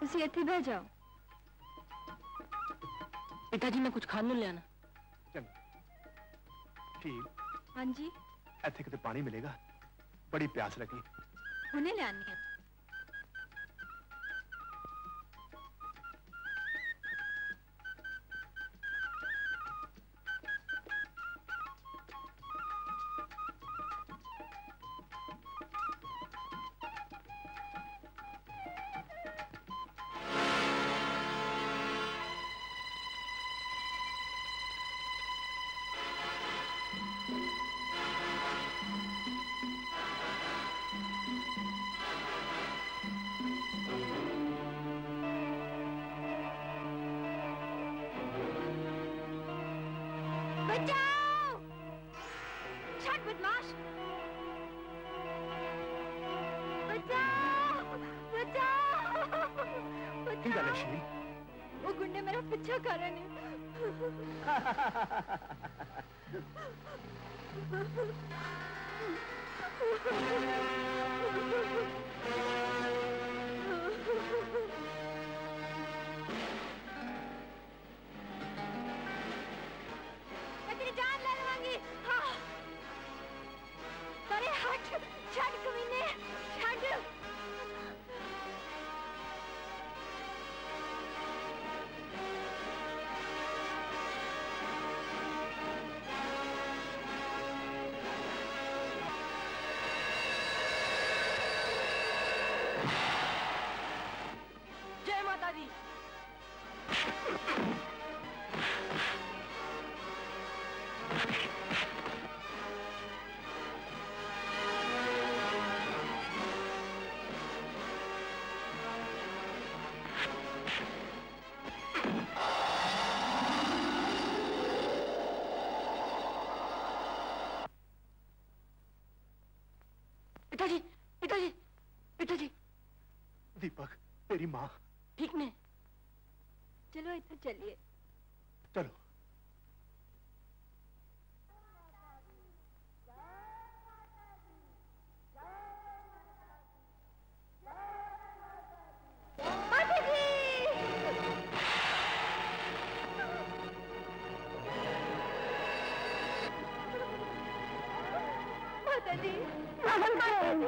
तुसी इत्थे बह जाओ। पिताजी मैं कुछ खाने ले आना। ठीक। हाँ जी। इत्थे किते पानी मिलेगा, बड़ी प्यास लगी। हुणे ले आनी है। बचाओ! छठ बदमाश! बचाओ! बचाओ! बचाओ! वो गुंडे मेरा पीछा कर रहे हैं। मैं तेरी जान ले लूंगी। हाँ। अरे हट, छठ कमीने, छठ। जय माता दी। पिताजी, पिताजी, पिताजी। दीपक, तेरी माँ ठीक ने? चलो इधर चलिए। चलो। माता जी! माता जी! माता जी!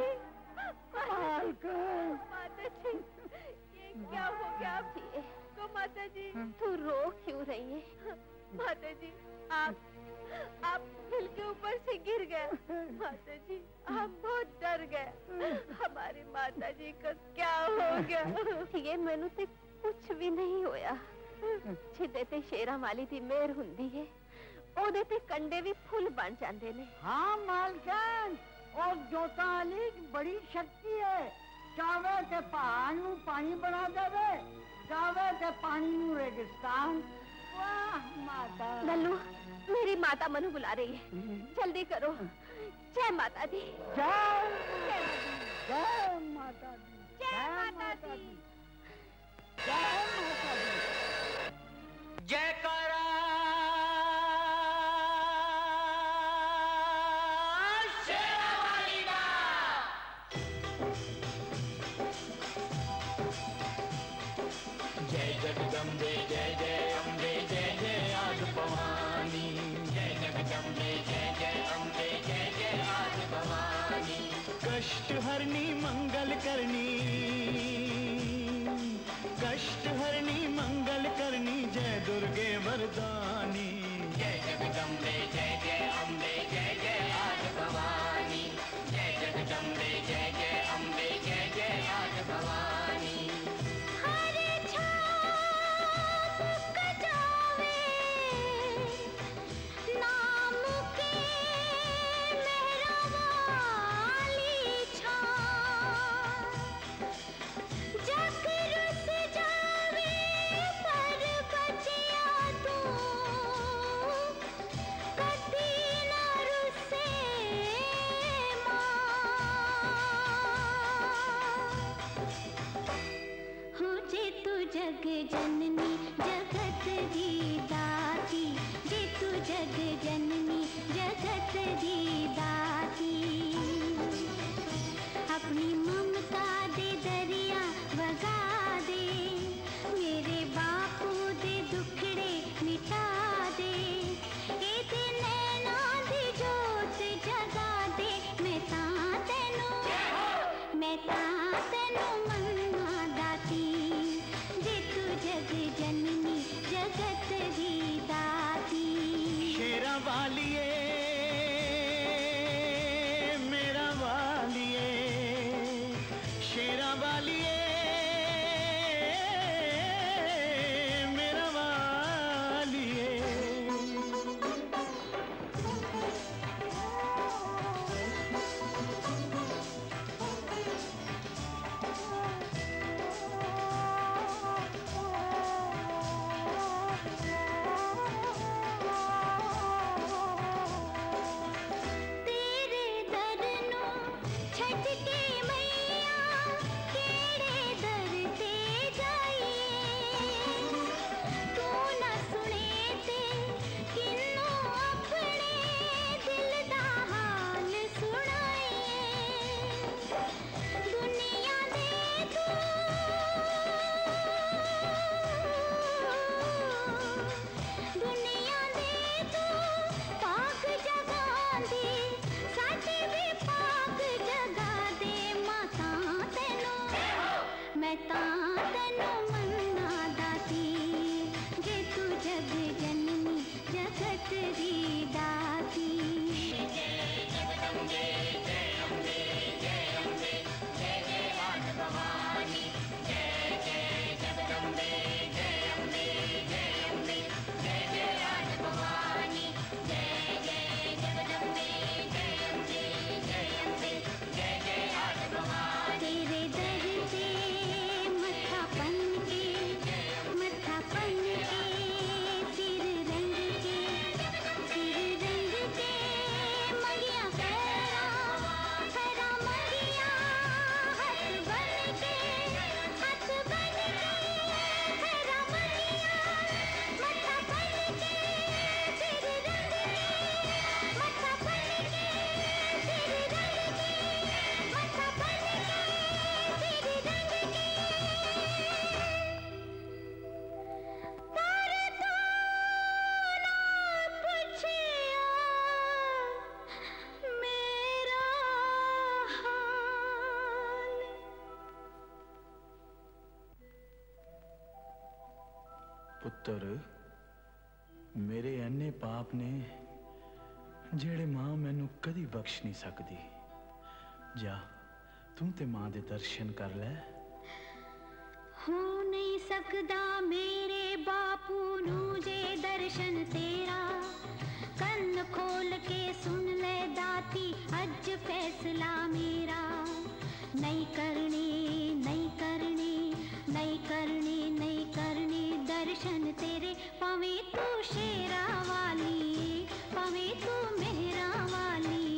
माता जी! ये क्या हो गया आपको माता जी? तू रो क्यों रही है? माता जी, आप आप हिल के ऊपर से गिर गए। माता जी, हम बहुत डर गए। हमारी माता जी को क्या हो गया? ये मैनू ते कुछ भी नहीं होया। जिदे ते शेरा वाली दी मेहर हुंदी है, ओदे ते कंडे भी फुल बन जांदे ने। हाँ मालकन, और जोता अली की बड़ी शक्ति है। चावे ते पहाड़ नू पानी बना देवे, चावे ते पानी नू रेगिस्तान। वाह माता। लल्लू, मेरी माता मनु बुला रही है, जल्दी करो। जय माता दी। जय जय माता दी। जय माता दी। जय माता दी। जयकारा शेरावाली दा। जय जगदम्बे जय जय अम्बे जय जय आद भवानी। जय जगदम्बे जय जय अम्बे जय जय आद भवानी। कष्ट हरनी मंगल करनी, कष्ट हरनी मंगल करनी, जय दुर्गे वरदानी। जय जगदम्बे जय जय अम्बे जय जय आद भवानी। जय जगदम्बे जय जय अम्बे जय जय आद भवानी। जग जननी जगत दी दाती, जे तू जग जननी जगत दी दाती। अपनी ममता दे दरिया वगा दे, पुत्र मेरे अन्ने पाप ने जेड़े मां मैनू कदी बख्श नहीं सकती। जा तू ते मां दे दर्शन कर ले। हो नहीं सकदा मेरे बापू नू जे दर्शन तेरा, कन्न खोल के सुन ले दाती अज फैसला मेरा। नहीं करनी नहीं करनी नहीं करनी नहीं करनी दर्शन तेरे, पावे तू शेरा वाली पावे तू मेहरा वाली।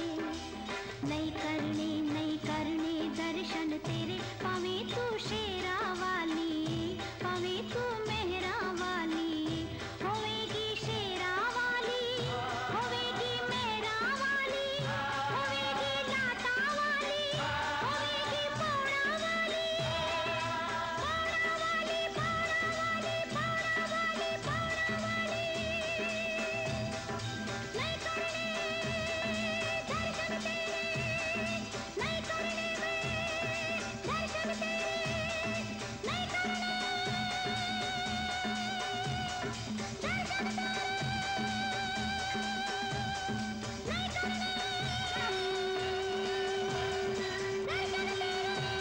नहीं करनी नहीं करनी दर्शन तेरे, पावे तू शेरा वाली पावे तू मेहरा वाली। होवेगी शेरा वाली होवेगी मेहरा वाली, होवेगी लाटा वाली होवेगी पौड़ा वाली। पौड़ा वाली पौड़ा वाली पौड़ा वाली पौड़ा वाली। नहीं करनी दर्शन तेरे, नहीं करनी दर्शन तेरे, नहीं करनी दर्शन तेरे, नहीं करनी दर्शन तेरे।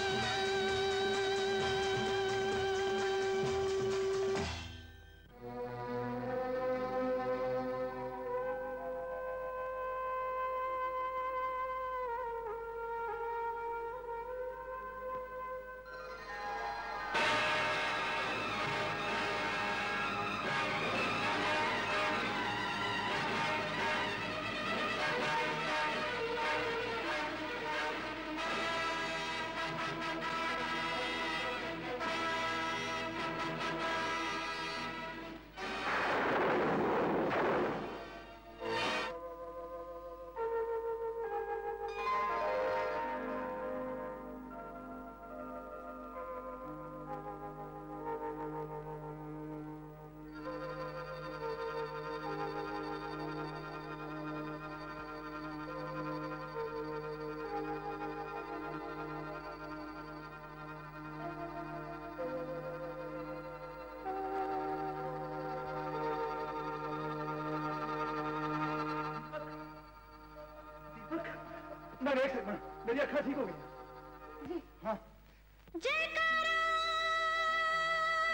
मैं देख सकता हूँ, मेरी अखा ठीक हो गई। हाँ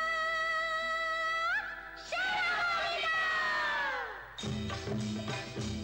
जयकारा